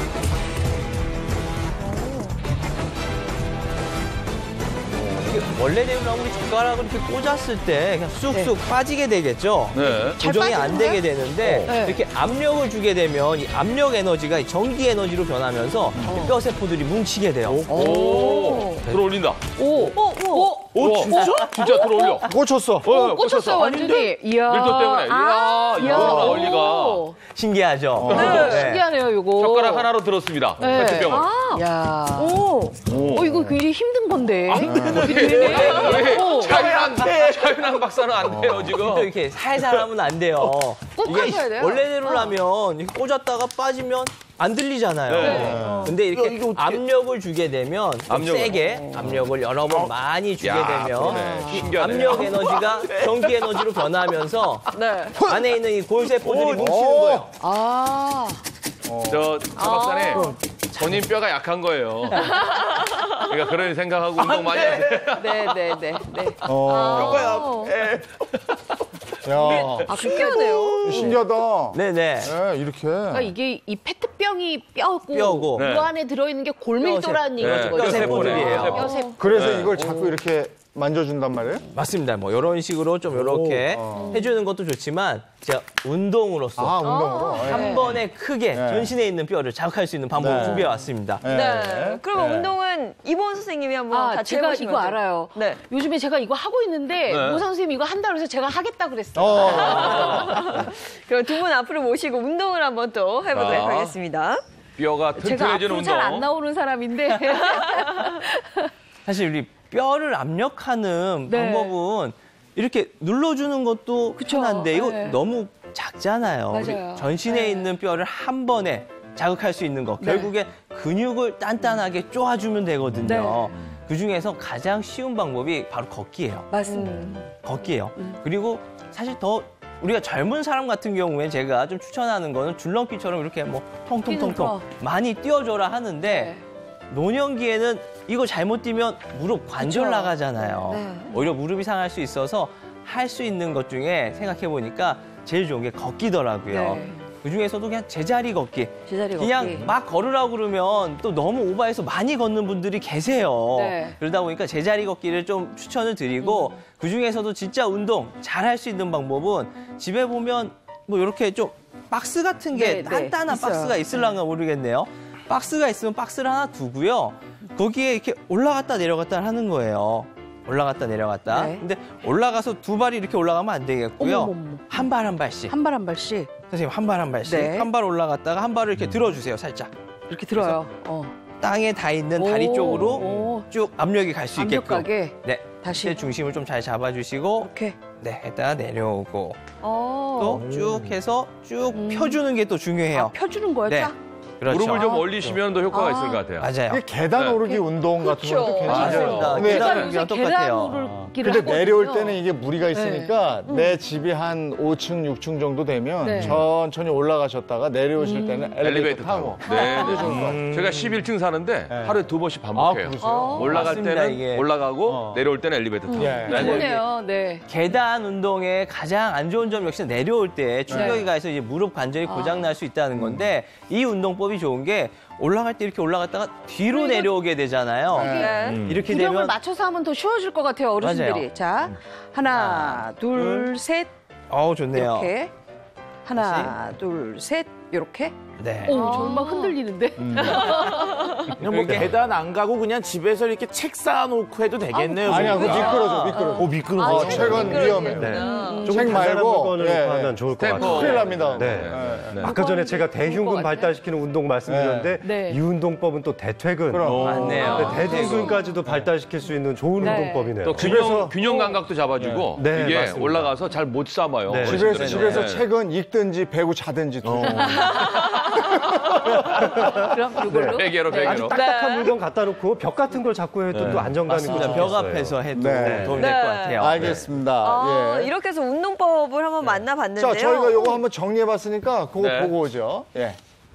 이게 원래대로 나오면 우리 젓가락을 이렇게 꽂았을 때 그냥 쑥쑥 빠지게 되겠죠. 네. 고정이 안 되게 되는데 네. 이렇게 압력을 주게 되면 이 압력 에너지가 전기 에너지로 변하면서 이 뼈 세포들이 뭉치게 돼요. 오, 들어올린다. 오, 진짜? 진짜 들어올려. 꽂혔어. 꽂혔어요, 완전히. 이야. 밀도 때문에. 이야, 이거구나, 원리가. 신기하죠? 네. 신기하네요, 이거. 젓가락 하나로 들었습니다. 네. 페트병을. 야. 이거 굉장히 힘든 건데. 차윤환 박사는 안 돼요, 지금. 또 이렇게 살살 하면 안 돼요. 꼭 하셔야 돼요. 원래대로라면 이렇게 꽂았다가 빠지면 안 들리잖아요. 네. 근데 이렇게 압력을 주게 되면 좀 세게 압력을 여러 번 많이 주게 되면 이 신기하네. 압력 에너지가 전기 에너지로 변하면서 안에 있는 이 골세포들이 뭉치는 거예요. 저 박사님, 본인 뼈가 약한 거예요. 그러니까 그런 생각하고 운동 많이 하세요. 네. 야, 신기하네요. 신기하다. 네네. 네, 이렇게. 그러니까 이게 이 페트병이 뼈고 뼈고. 네. 그 안에 들어있는 게 골밀도라는 네, 이거죠. 뼈세포들이에요. 뼈세포. 그래서 이걸 자꾸 이렇게 만져준단 말이에요? 맞습니다. 뭐 이런 식으로 좀 이렇게 해주는 것도 좋지만 제가 운동으로서 아, 운동으로. 한 번에 크게 전신에 있는 뼈를 자극할 수 있는 방법을 준비해 왔습니다. 네. 그러면 운동은 이보은 선생님이 한번 같이 제가 해보시면 이거 어때요? 알아요. 네. 요즘에 제가 이거 하고 있는데 네. 모 선생님이 이거 한다고 해서 제가 하겠다 그랬어요. 그럼 두 분 앞으로 모시고 운동을 한번 또 해보도록 자. 하겠습니다. 뼈가 제가 튼튼해지는 앞으로 운동. 잘 안 나오는 사람인데. 사실 우리 뼈를 압력하는 네. 방법은 이렇게 눌러주는 것도 편한데 이거 네. 너무 작잖아요. 우리 맞아요. 전신에 네. 있는 뼈를 한 번에 자극할 수 있는 거. 결국에 근육을 단단하게 쪼아주면 되거든요. 그중에서 가장 쉬운 방법이 바로 걷기예요. 맞습니다. 걷기예요. 그리고 사실 더 우리가 젊은 사람 같은 경우에 제가 좀 추천하는 거는 줄넘기처럼 이렇게 뭐 통통통통 뛰는 거. 많이 뛰어줘라 하는데 노년기에는 이거 잘못 뛰면 무릎 관절 그쵸. 나가잖아요. 네. 오히려 무릎이 상할 수 있어서 할 수 있는 것 중에 생각해 보니까 제일 좋은 게 걷기더라고요. 네. 그 중에서도 그냥 제자리 걷기. 제자리 걷기. 그냥 막 걸으라고 그러면 또 너무 오버해서 많이 걷는 분들이 계세요. 네. 그러다 보니까 제자리 걷기를 좀 추천을 드리고 그 중에서도 진짜 운동 잘 할 수 있는 방법은 집에 보면 뭐 이렇게 좀 박스 같은 게 네, 단단한 있어요. 박스가 있을랑가 모르겠네요. 박스가 있으면 박스를 하나 두고요. 거기에 이렇게 올라갔다 내려갔다 하는 거예요. 올라갔다 내려갔다. 네. 근데 올라가서 두 발이 이렇게 올라가면 안 되겠고요. 어머머머. 한 발 한 발씩. 한 발 한 발씩 선생님 한 발 한 발씩. 네. 한 발 올라갔다가 한 발을 이렇게 들어주세요. 살짝. 이렇게 들어요. 땅에 닿아 있는 다리 쪽으로 쭉 압력이 갈 수 있게끔. 완벽하게 네. 다시 제 중심을 좀 잘 잡아주시고 이렇게. 네, 했다가 내려오고 어. 또 쭉 해서 쭉 펴주는 게 또 중요해요. 펴주는 거예요, 네. 딱? 그렇죠. 무릎을 좀 올리시면 더 효과가 있을 것 같아요. 맞아요. 이게 계단 네. 오르기 운동 같은 그렇죠. 것도 괜찮아요. 맞습니다. 근데 계단 제가 오르기랑 요새 똑같아요. 계단 오르기를 근데 하거든요. 내려올 때는 이게 무리가 있으니까 내 집이 한 5층, 6층 정도 되면 네. 천천히 올라가셨다가 내려오실 때는 엘리베이터 타고. 네. 제가 11층 사는데 하루에 2번씩 반복해요. 그러세요? 올라갈 맞습니다, 때는 이게. 올라가고 내려올 때는 엘리베이터 타고. 예. 좋네요. 네. 계단 운동의 가장 안 좋은 점 역시 내려올 때 충격이 가해서 이제 무릎 관절이 고장 날 수 있다는 건데 이 운동법이 좋은 게 올라갈 때 이렇게 올라갔다가 뒤로 내려오게 되잖아요. 네. 이렇게 균형을 되면 맞춰서 하면 더 쉬워질 것 같아요, 어르신들이. 맞아요. 자, 하나, 둘, 셋. 좋네요. 이렇게. 하나, 둘, 셋. 이렇게. 네. 오, 저는 막 흔들리는데. 그냥 뭐 계단 안 가고 그냥 집에서 이렇게 책 쌓아놓고 해도 되겠네요. 아니야, 그거 보니까. 미끄러져, 미끄러져. 미끄러져. 책은 위험해요. 조금 책 단단한 말고, 물건을 예, 놓고 예. 하면 좋을 것 스탬프. 같아요. 큰일 납니다. 네. 아까 전에 제가 대흉근 발달시키는 운동 말씀드렸는데 네. 이 운동법은 또 대퇴근. 그럼. 네, 맞네요. 대퇴근까지도 발달시킬 수 있는 좋은 네. 운동법이네요. 또 균형 감각도 잡아주고 네, 이게 맞습니다. 올라가서 잘 못 삼아요. 네. 집에서 네. 책은 읽든지 배구 자든지 두 그럼 이걸로. 베개로 아주 베개로. 딱딱한 물건 갖다 놓고 벽 같은 걸 잡고 해도 또 안정감이 맞습니다. 벽 앞에서 해도 네. 도움이 네. 될 것 같아요. 알겠습니다. 예. 이렇게 해서 운동법을 한번 만나봤는데요. 자, 저희가 요거 한번 정리해봤으니까 그거 네. 보고 오죠. 예.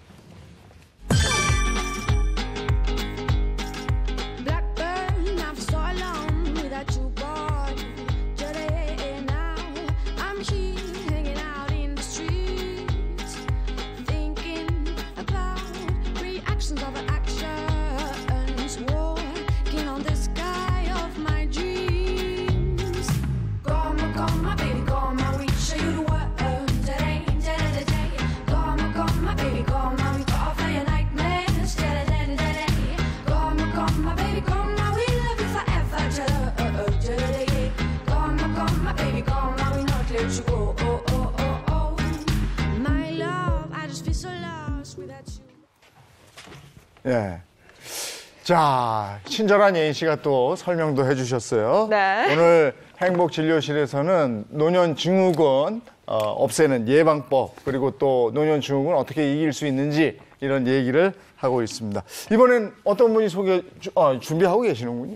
Blackburn, I've so long without you gone. Today now, I'm here hanging out in the streets, thinking about reactions of actions, walking on the sky of my dreams. Come on, baby, come on, we show you the world today, today. Come on, baby, come on, we go off for your nightmares, today. Come on, baby, come on, we love you forever, today. Come on, baby, come on, we not let you go. My love, I just feel so lost without you. 예. 자, 친절한 예인 씨가 또 설명도 해주셨어요. 네. 오늘 행복진료실에서는 노년증후군 없애는 예방법, 그리고 또 노년증후군 어떻게 이길 수 있는지 이런 얘기를 하고 있습니다. 이번엔 어떤 분이 준비하고 계시는군요.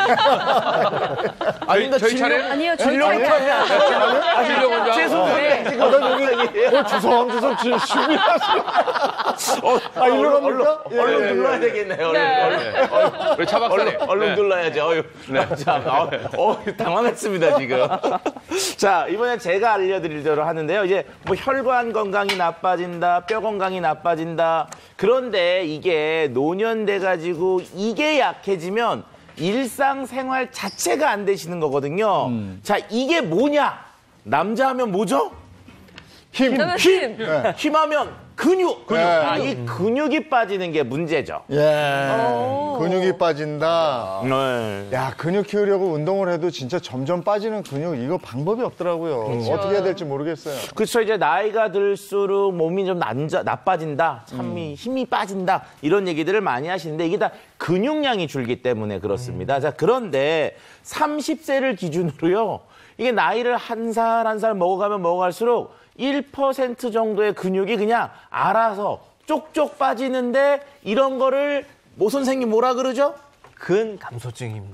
아닙니다. 저희 차례? 아니요, 진료 저희 진료 먼저 하고. 주섬주섬 준비하시고. 일로 갑니까? 얼른 눌러야 되겠네요. 우리 차박사님. 얼른 네. 눌러야죠. 참, 당황했습니다, 지금. 자, 이번엔 제가 알려드릴 대로 하는데요. 이제 뭐 혈관 건강이 나빠진다, 뼈 건강이 나빠진다. 그런데 이게 노년돼가지고 이게 약해지면 일상생활 자체가 안 되시는 거거든요. 자, 이게 뭐냐? 남자 하면 뭐죠? 힘. 힘하면 근육. 네. 이 근육이 빠지는 게 문제죠. 예. 근육이 빠진다. 네. 야, 근육 키우려고 운동을 해도 진짜 점점 빠지는 근육, 이거 방법이 없더라고요. 어떻게 해야 될지 모르겠어요. 그렇죠. 이제 나이가 들수록 몸이 좀 나빠진다. 참 힘이 빠진다. 이런 얘기들을 많이 하시는데 이게 다 근육량이 줄기 때문에 그렇습니다. 자, 그런데 30세를 기준으로요. 이게 나이를 한 살 한 살 먹어가면 먹어갈수록 1% 정도의 근육이 그냥 알아서 쪽쪽 빠지는데 이런 거를 모 선생님 뭐라 그러죠? 근감소증입니다.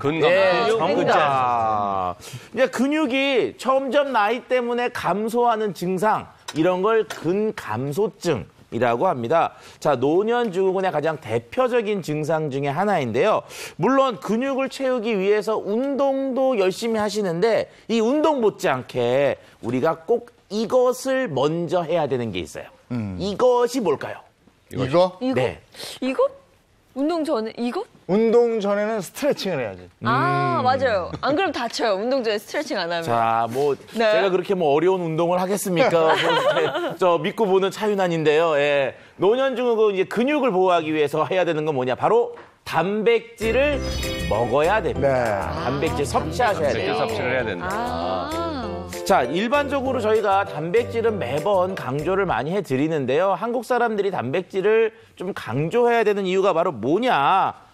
정답. 이제 근육이 점점 나이 때문에 감소하는 증상, 이런 걸 근감소증이라고 합니다. 자, 노년증후군의 가장 대표적인 증상 중에 하나인데요. 물론 근육을 채우기 위해서 운동도 열심히 하시는데 이 운동 못지않게 우리가 꼭 이것을 먼저 해야 되는 게 있어요. 이것이 뭘까요? 이거? 네. 이거? 운동 전에 이거? 운동 전에는 스트레칭을 해야지. 아, 맞아요. 안 그러면 다쳐요. 운동 전에 스트레칭 안 하면. 자, 뭐 네. 제가 그렇게 뭐 어려운 운동을 하겠습니까? 저 믿고 보는 차윤환인데요. 예. 노년증후군 이제 근육을 보호하기 위해서 해야 되는 건 뭐냐? 바로 단백질을 먹어야 됩니다. 네. 단백질 섭취하셔야 돼요. 섭취를 해야 된다. 자, 일반적으로 저희가 단백질은 매번 강조를 많이 해드리는데요. 한국 사람들이 단백질을 좀 강조해야 되는 이유가 바로 뭐냐?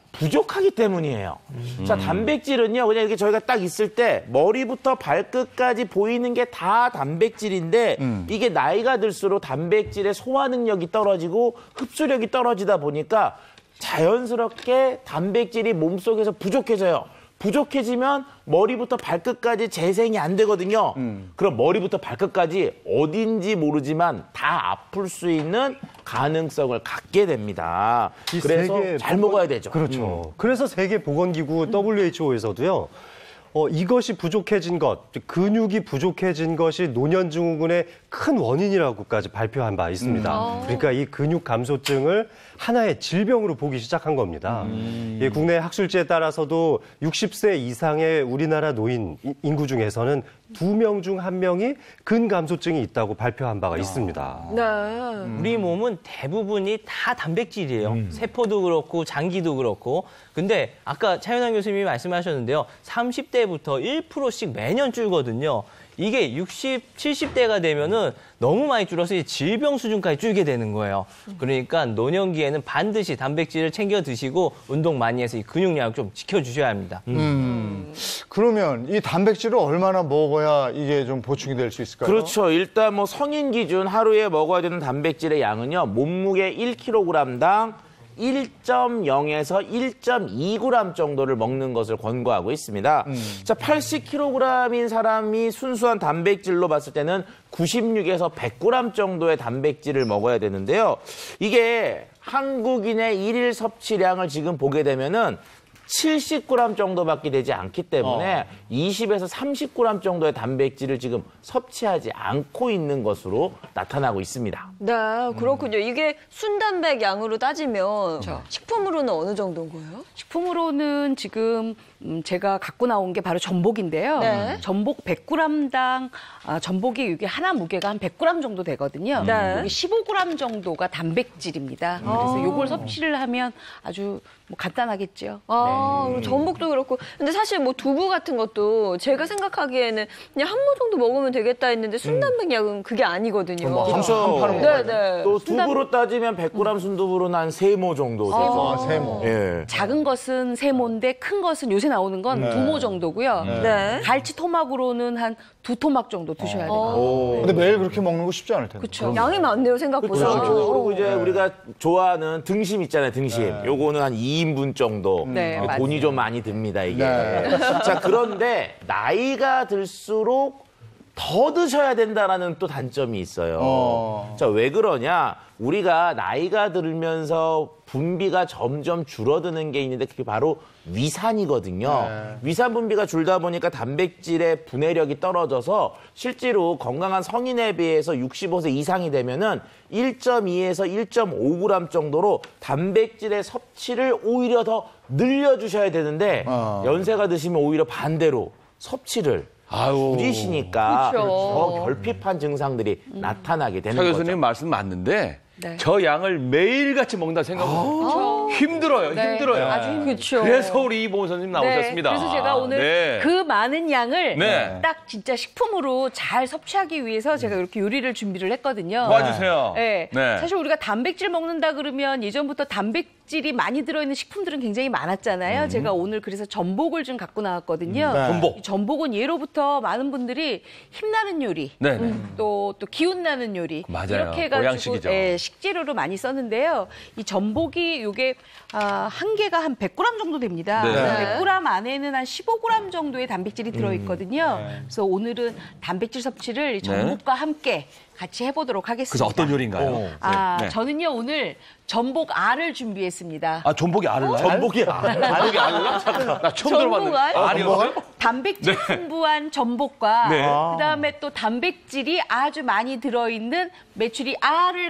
부족하기 때문이에요. 자, 단백질은요, 그냥 이렇게 저희가 딱 있을 때 머리부터 발끝까지 보이는 게 다 단백질인데 이게 나이가 들수록 단백질의 소화 능력이 떨어지고 흡수력이 떨어지다 보니까 자연스럽게 단백질이 몸속에서 부족해져요. 부족해지면 머리부터 발끝까지 재생이 안 되거든요. 그럼 머리부터 발끝까지 어딘지 모르지만 다 아플 수 있는 가능성을 갖게 됩니다. 그래서 잘 먹어야 되죠. 그렇죠. 그래서 세계보건기구 WHO에서도요. 이것이 부족해진 것, 근육이 부족해진 것이 노년증후군의 큰 원인이라고까지 발표한 바 있습니다. 그러니까 이 근육 감소증을 하나의 질병으로 보기 시작한 겁니다. 예, 국내 학술지에 따라서도 60세 이상의 우리나라 노인 인구 중에서는 2명 중 1명이 근감소증이 있다고 발표한 바가 있습니다. 네. 우리 몸은 대부분이 다 단백질이에요. 세포도 그렇고 장기도 그렇고. 근데 아까 차윤환 교수님이 말씀하셨는데요. 30대부터 1%씩 매년 줄거든요. 이게 60, 70대가 되면은 너무 많이 줄어서 질병 수준까지 줄게 되는 거예요. 그러니까 노년기에는 반드시 단백질을 챙겨 드시고 운동 많이 해서 이 근육량을 좀 지켜주셔야 합니다. 그러면 이 단백질을 얼마나 먹어야 이게 좀 보충이 될 수 있을까요? 그렇죠. 일단 뭐 성인 기준 하루에 먹어야 되는 단백질의 양은요. 몸무게 1kg당 1.0에서 1.2g 정도를 먹는 것을 권고하고 있습니다. 자, 80kg인 사람이 순수한 단백질로 봤을 때는 96에서 100g 정도의 단백질을 먹어야 되는데요. 이게 한국인의 일일 섭취량을 지금 보게 되면은 70g 정도밖에 되지 않기 때문에 20에서 30g 정도의 단백질을 지금 섭취하지 않고 있는 것으로 나타나고 있습니다. 네, 그렇군요. 이게 순단백 양으로 따지면 식품으로는 어느 정도인 거예요? 식품으로는 지금 제가 갖고 나온 게 바로 전복인데요. 네. 전복 100g당 전복이 이게 하나 무게가 한 100g 정도 되거든요. 네. 여기 15g 정도가 단백질입니다. 그래서 이걸 섭취를 하면 아주 뭐 간단하겠죠. 그리고 전복도 그렇고. 근데 사실 뭐 두부 같은 것도 제가 생각하기에는 그냥 한 모 정도 먹으면 되겠다 했는데 순단백 약은 그게 아니거든요. 네. 또 두부로 따지면 100g 순두부로는 한 3모 정도 되죠. 세모. 예. 작은 것은 3모인데 큰 것은 요새 나오는 건 2모 정도고요. 네. 갈치 토막으로는 한 2토막 정도 드셔야 돼요. 근데 매일 그렇게 먹는 거 쉽지 않을 텐데. 그렇죠. 양이 많네요, 생각보다. 그리고 이제 우리가 좋아하는 등심 있잖아요, 등심. 요거는 한 2인분 정도. 네, 돈이 좀 많이 듭니다, 이게. 네. 자, 그런데 나이가 들수록 더 드셔야 된다라는 또 단점이 있어요. 자, 왜 그러냐? 우리가 나이가 들면서 분비가 점점 줄어드는 게 있는데 그게 바로 위산이거든요. 위산 분비가 줄다 보니까 단백질의 분해력이 떨어져서 실제로 건강한 성인에 비해서 65세 이상이 되면은 1.2에서 1.5g 정도로 단백질의 섭취를 오히려 더 늘려주셔야 되는데 연세가 드시면 오히려 반대로 섭취를 줄이시니까 더 결핍한 증상들이 나타나게 되는 차 거죠. 교수님 말씀 맞는데 네. 저 양을 매일같이 먹는다 생각하면 힘들어요. 네. 힘들어요. 아주 그렇죠. 그래서 우리 이보은 선생님 나오셨습니다. 그래서 제가 오늘 네. 그 많은 양을 네. 딱 진짜 식품으로 잘 섭취하기 위해서 제가 이렇게 요리를 준비를 했거든요. 도와주세요. 네. 네. 사실 우리가 단백질 먹는다 그러면 예전부터 단백질이 많이 들어있는 식품들은 굉장히 많았잖아요. 제가 오늘 그래서 전복을 좀 갖고 나왔거든요. 전복. 이 전복은 예로부터 많은 분들이 힘나는 요리, 네. 또 기운 나는 요리 맞아요. 이렇게 해가지고 보양식이죠. 식재료로 많이 썼는데요. 이 전복이 요게 한 개가 한 100g 정도 됩니다. 네. 100g 안에는 한 15g 정도의 단백질이 들어있거든요. 그래서 오늘은 단백질 섭취를 이 전복과 함께 같이 해보도록 하겠습니다. 그래서 어떤 요리인가요? 네. 저는요 오늘 전복 알을 준비했습니다. 아, 전복이 알을 낳아요? 전복이 알을 낳아요? 잠깐, 나 처음 들어봤는데. 알? 알이요? 단백질 풍부한 전복과 네. 그다음에 또 단백질이 아주 많이 들어있는 메추리 알을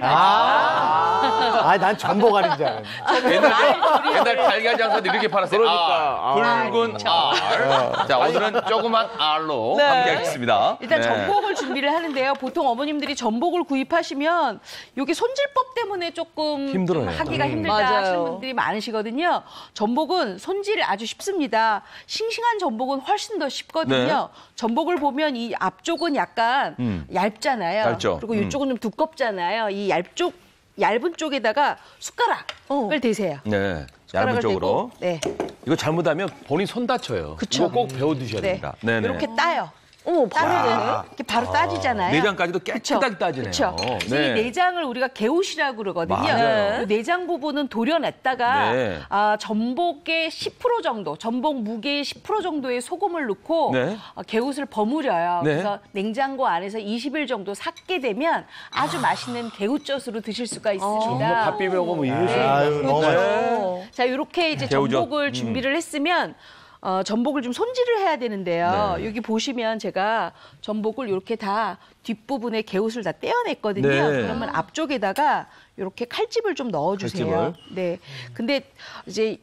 난 전복알인 줄 알았네. 옛날 달걀 장사도 이렇게 팔았어요. 그러니까. 붉은 알. 자, 오늘은 조그만 알로 네. 함께하겠습니다. 일단 네. 전복을 준비를 하는데요. 보통 어머님들이 전복을 구입하시면 여기 손질법 때문에 조금 힘들어요. 하기가 힘들다 맞아요. 하시는 분들이 많으시거든요. 전복은 손질이 아주 쉽습니다. 싱싱한 전복은 훨씬 더 쉽거든요. 네. 전복을 보면 이 앞쪽은 약간 얇잖아요. 얇죠. 그리고 이쪽은 좀 두껍잖아요. 이 얇은 쪽에다가 숟가락을 대세요. 네. 얇은 쪽으로. 네. 이거 잘못하면 본인 손 다쳐요. 그쵸. 이거 꼭 배워두셔야 됩니다. 네네. 이렇게 따요. 따면은 이렇게 바로 따지잖아요. 내장까지도 깨끗하게 따지네요. 그렇죠. 이 내장을 우리가 개옷이라고 그러거든요. 맞아요. 그 내장 부분은 도려냈다가 네. 전복의 10% 정도, 전복 무게의 10% 정도의 소금을 넣고 네. 개옷을 버무려요. 네. 그래서 냉장고 안에서 20일 정도 삭게 되면 아주 맛있는 개우젓으로 드실 수가 있습니다. 밥 비벼 먹으면 이게 아유, 너무 맛있어. 자, 이렇게 이제 개우젓. 전복을 준비를 했으면 전복을 좀 손질을 해야 되는데요. 네. 여기 보시면 제가 전복을 이렇게 다 뒷부분에 개옷을 다 떼어냈거든요. 네. 그러면 앞쪽에다가 이렇게 칼집을 좀 넣어주세요. 칼집을. 네. 근데 이제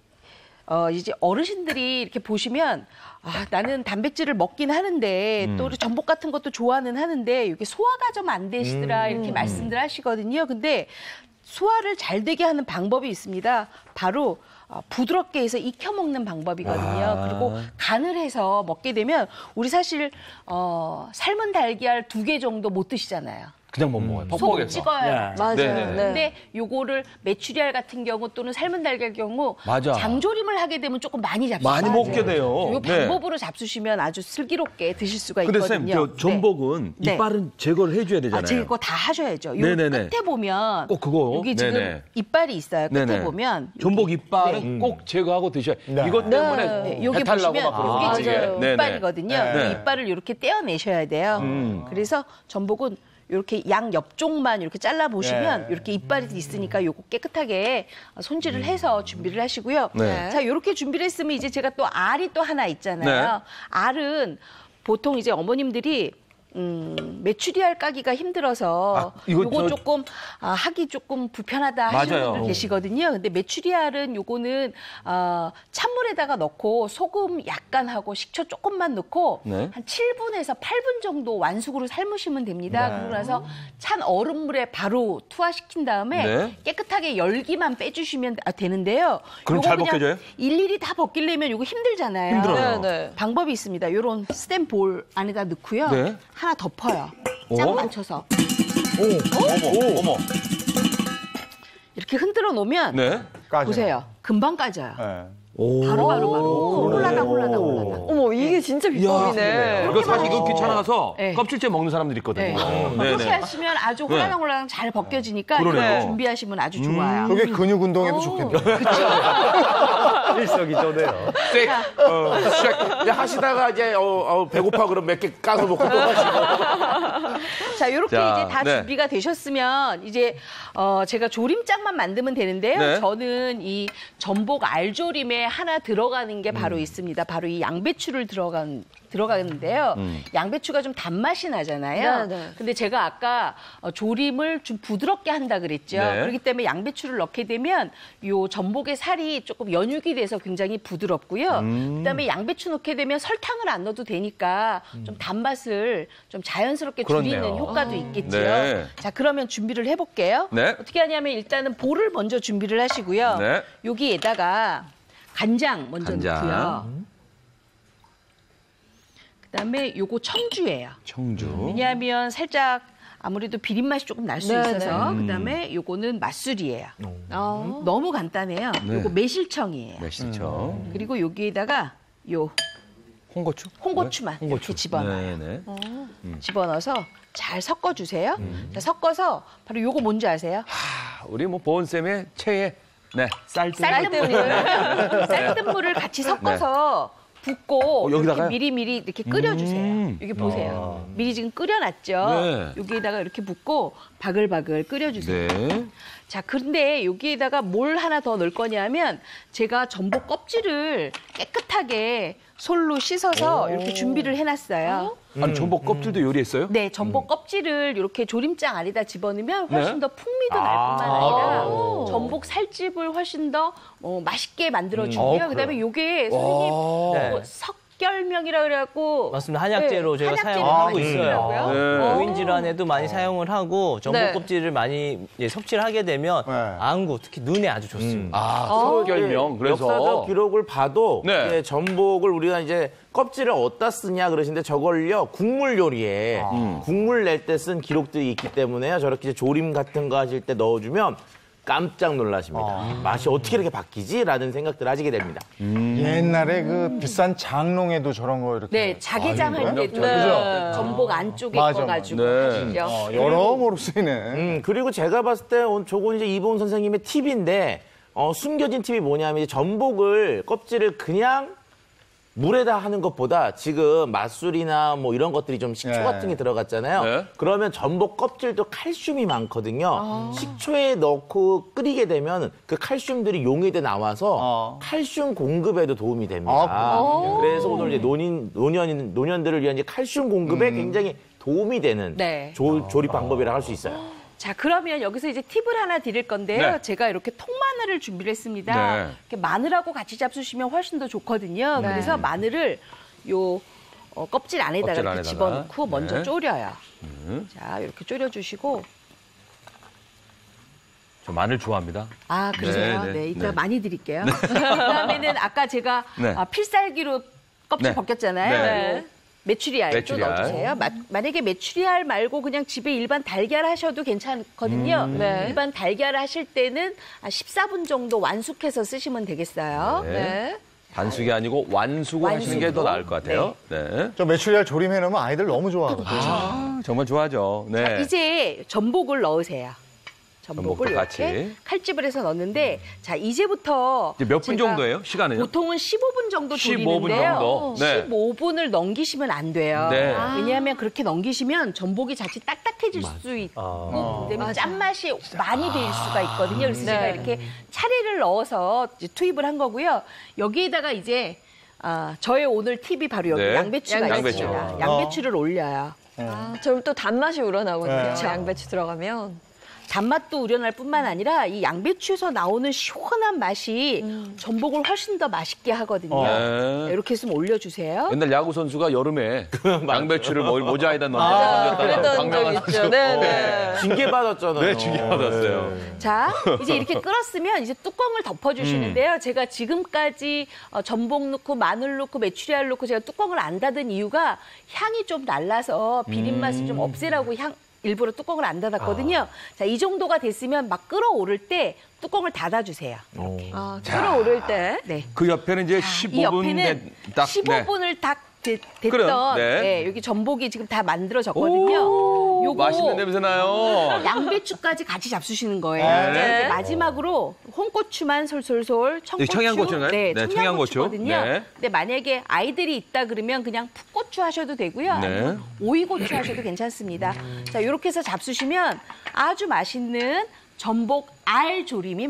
어르신들이 이렇게 보시면 나는 단백질을 먹긴 하는데 또 우리 전복 같은 것도 좋아는 하는데 이게 소화가 좀 안 되시더라 이렇게 말씀들 하시거든요. 근데 소화를 잘 되게 하는 방법이 있습니다. 바로 부드럽게 해서 익혀 먹는 방법이거든요. 그리고 간을 해서 먹게 되면 우리 사실 삶은 달걀 2개 정도 못 드시잖아요. 그냥 못 먹어요. 소금 퍽퍽해서. 찍어요. 맞아요. 네. 근데 요거를 메추리알 같은 경우 또는 삶은 달걀 경우 맞아. 장조림을 하게 되면 조금 많이 잡수셔야 많이 먹게 돼요. 요 네. 방법으로 잡수시면 아주 슬기롭게 드실 수가 근데 있거든요. 쌤, 저 전복은 네. 이빨은 제거를 해줘야 되잖아요. 제거 다 하셔야죠. 요 네네네. 끝에 보면 꼭 그거. 여기 지금 네네. 이빨이 있어요. 끝에 네네. 보면 전복 여기. 이빨은 꼭 제거하고 드셔야. 네. 이것 때문에 네, 여기 배탈 나고 보시면 막 그러고 이게 지금 네네. 이빨이거든요. 네. 이 이빨을 이렇게 떼어내셔야 돼요. 그래서 전복은 이렇게 양 옆쪽만 이렇게 잘라 보시면 네. 이렇게 이빨이 있으니까 요거 깨끗하게 손질을 해서 준비를 하시고요. 네. 자, 이렇게 준비를 했으면 이제 제가 또 알이 또 하나 있잖아요. 네. 알은 보통 이제 어머님들이 메추리알 까기가 힘들어서 이거 요거 저- 조금 하기 조금 불편하다 하시는 맞아요. 분들 계시거든요. 근데 메추리알은 요거는 찬물에다가 넣고 소금 약간 하고 식초 조금만 넣고 네. 한 7분에서 8분 정도 완숙으로 삶으시면 됩니다. 그러고 나서 찬 얼음물에 바로 투하시킨 다음에 네. 깨끗하게 열기만 빼주시면 되는데요. 그럼 요거 잘 그냥 벗겨져요? 일일이 다 벗기려면 요거 힘들잖아요. 힘들어요. 네. 방법이 있습니다. 요런 스텐 볼 안에다 넣고요. 네. 하나 덮어요. 짝 맞춰서. 어머. 이렇게 흔들어 놓으면 네. 까져요. 보세요. 금방 까져요. 네. 바로 홀라당. 어머, 이게 진짜 비법이네. 이거 사실 이거 귀찮아서 네. 껍질째 먹는 사람들이 있거든요. 네. 이렇게 하시면 아주 홀라당 잘 벗겨지니까 그러네요. 이렇게 준비하시면 아주 좋아요. 그게 근육 운동에도 좋겠네요. 일석이조네요. 이제 하시다가 이제 배고파 그럼 몇 개 까서 먹고 또 하시고. 자, 이렇게 자, 이제 다 네. 준비가 되셨으면 이제 제가 조림장만 만들면 되는데요. 네. 저는 이 전복 알조림에 하나 들어가는 게 바로 있습니다. 바로 이 양배추를 들어가는데요. 양배추가 좀 단맛이 나잖아요. 네, 네. 근데 제가 아까 조림을 좀 부드럽게 한다 그랬죠. 네. 그렇기 때문에 양배추를 넣게 되면 요 전복의 살이 조금 연육이 돼서 굉장히 부드럽고요. 그다음에 양배추 넣게 되면 설탕을 안 넣어도 되니까 좀 단맛을 좀 자연스럽게 줄이는 그렇네요. 효과도 있겠죠. 네. 자, 그러면 준비를 해볼게요. 네. 어떻게 하냐면 일단은 볼을 먼저 준비를 하시고요. 네. 여기에다가 간장 먼저 간장. 넣고요. 그다음에 요거 청주예요. 청주. 왜냐하면 살짝 아무래도 비린 맛이 조금 날 수 네, 있어서 그다음에 요거는 맛술이에요. 너무 간단해요. 네. 요거 매실청이에요. 매실청. 그리고 여기에다가 요 홍고추? 홍고추만 이렇게 집어넣어요. 네네. 집어넣어서 잘 섞어주세요. 자, 섞어서 바로 요거 뭔지 아세요? 우리 뭐 보은쌤의 최애 쌀뜨물. 쌀뜨물을 같이 섞어서 붓고 여기다가요? 이렇게 미리 이렇게 끓여주세요. 여기 보세요. 미리 지금 끓여놨죠. 네. 여기에다가 이렇게 붓고 바글바글 끓여주세요. 네. 자, 그런데 여기에다가 뭘 하나 더 넣을 거냐면 제가 전복 껍질을 깨끗하게 솔로 씻어서 이렇게 준비를 해놨어요. 아니 전복 껍질도 요리했어요? 네, 전복 껍질을 이렇게 조림장 안에다 집어넣으면 훨씬 네? 더 풍미도 날 뿐만 아니라 전복 살집을 훨씬 더 맛있게 만들어주고요. 그다음에 요게 선생님 뭐 석결명이라 그래갖고 맞습니다. 한약재로 저희가 한약재로 사용하고 많이 있어요. 쓰더라고요. 네. 노인 질환에도 많이 사용을 하고 전복 네. 껍질을 많이 섭취를 하게 되면 네. 안구 특히 눈에 아주 좋습니다. 석결명. 그래서 역사적 기록을 봐도 네. 이제 전복을 우리가 이제 껍질을 어디다 쓰냐 그러시는데 저걸요 국물 요리에 국물 낼 때 쓴 기록들이 있기 때문에요. 저렇게 이제 조림 같은 거 하실 때 넣어주면 깜짝 놀라십니다. 맛이 어떻게 이렇게 바뀌지?라는 생각들을 하시게 됩니다. 옛날에 그 비싼 장롱에도 저런 거 이렇게. 네, 자개장 할 때도 전복 안쪽에 맞아, 꺼가지고 네. 하시죠. 여러모로 쓰이네. 그리고 제가 봤을 때 저건 이제 이보은 선생님의 팁인데 숨겨진 팁이 뭐냐면 이제 전복을 껍질을 그냥 물에다 하는 것보다 지금 맛술이나 뭐 이런 것들이 좀 식초 네. 같은 게 들어갔잖아요. 네. 그러면 전복 껍질도 칼슘이 많거든요. 식초에 넣고 끓이게 되면 그 칼슘들이 용해돼 나와서 칼슘 공급에도 도움이 됩니다. 그래서 오늘 이제 노년들을 위한 이제 칼슘 공급에 굉장히 도움이 되는 네. 조립 방법이라 할 수 있어요. 자, 그러면 여기서 이제 팁을 하나 드릴 건데요. 네. 제가 이렇게 통마늘을 준비를 했습니다. 네. 이렇게 마늘하고 같이 잡수시면 훨씬 더 좋거든요. 그래서 마늘을 요 껍질 안에다가 껍질 이렇게 안에다가. 집어넣고 먼저 네. 졸여요. 자, 이렇게 졸여주시고. 저 마늘 좋아합니다. 아, 그러세요? 네, 네, 네, 이따 네. 많이 드릴게요. 그다음에는 아까 제가 네. 필살기로 껍질 네. 벗겼잖아요. 네. 요 메추리알 좀 메추리알. 넣어주세요. 만약에 메추리알 말고 그냥 집에 일반 달걀 하셔도 괜찮거든요. 일반 달걀 하실 때는 14분 정도 완숙해서 쓰시면 되겠어요. 네. 반숙이 아니고 완숙을 하시는 게 더 완숙으로. 나을 것 같아요. 네. 저 메추리알 조림해놓으면 아이들 너무 좋아하거든요. 아, 정말 좋아하죠. 네. 자, 이제 전복을 넣으세요. 전복을 전복도 같이. 이렇게 칼집을 해서 넣는데 자, 이제부터 이제 몇 분 제가 정도예요? 시간은요? 보통은 15분 정도 15분 졸이는데요. 정도? 네. 15분을 넘기시면 안 돼요. 네. 왜냐하면 그렇게 넘기시면 전복이 자칫 딱딱해질 수 있고 그다음에 짠맛이 많이 될 수가 있거든요. 그래서 제가 이렇게 차례를 넣어서 이제 투입을 한 거고요. 여기에다가 이제 저의 오늘 팁이 바로 여기 네. 양배추가 양배추. 있습니다. 양배추를 올려요. 저럼 또 단맛이 우러나거든요. 네. 양배추 들어가면. 단맛도 우려날 뿐만 아니라 이 양배추에서 나오는 시원한 맛이 전복을 훨씬 더 맛있게 하거든요. 네. 이렇게 했으면 올려주세요. 옛날 야구 선수가 여름에 양배추를 모자에다 그랬던 넣었다가 적 있죠. 네. 징계 받았잖아요. 네, 징계 받았어요. 자, 이제 이렇게 끓었으면 이제 뚜껑을 덮어주시는데요. 제가 지금까지 전복 넣고 마늘 넣고 메추리알 넣고 제가 뚜껑을 안 닫은 이유가 향이 좀 날라서 비린맛을 좀 없애라고 일부러 뚜껑을 안 닫았거든요. 자, 이 정도가 됐으면 막 끓어오를 때 뚜껑을 닫아주세요. 이렇게. 끓어오를 때. 네. 그 옆에는 이제 이 옆에는 15분을 딱 됐던 네. 여기 전복이 지금 다 만들어졌거든요. 요거 맛있는 냄새 나요. 양배추까지 같이 잡수시는 거예요. 네. 자, 이제 마지막으로 홍고추만 솔솔솔 청고추. 청양고추인가요? 네, 네, 청양고추거든요. 청양고추. 네. 근데 만약에 아이들이 있다 그러면 그냥 풋고추 하셔도 되고요. 네. 아니면 오이고추 하셔도 괜찮습니다. 자, 이렇게 해서 잡수시면 아주 맛있는 전복 알 조림이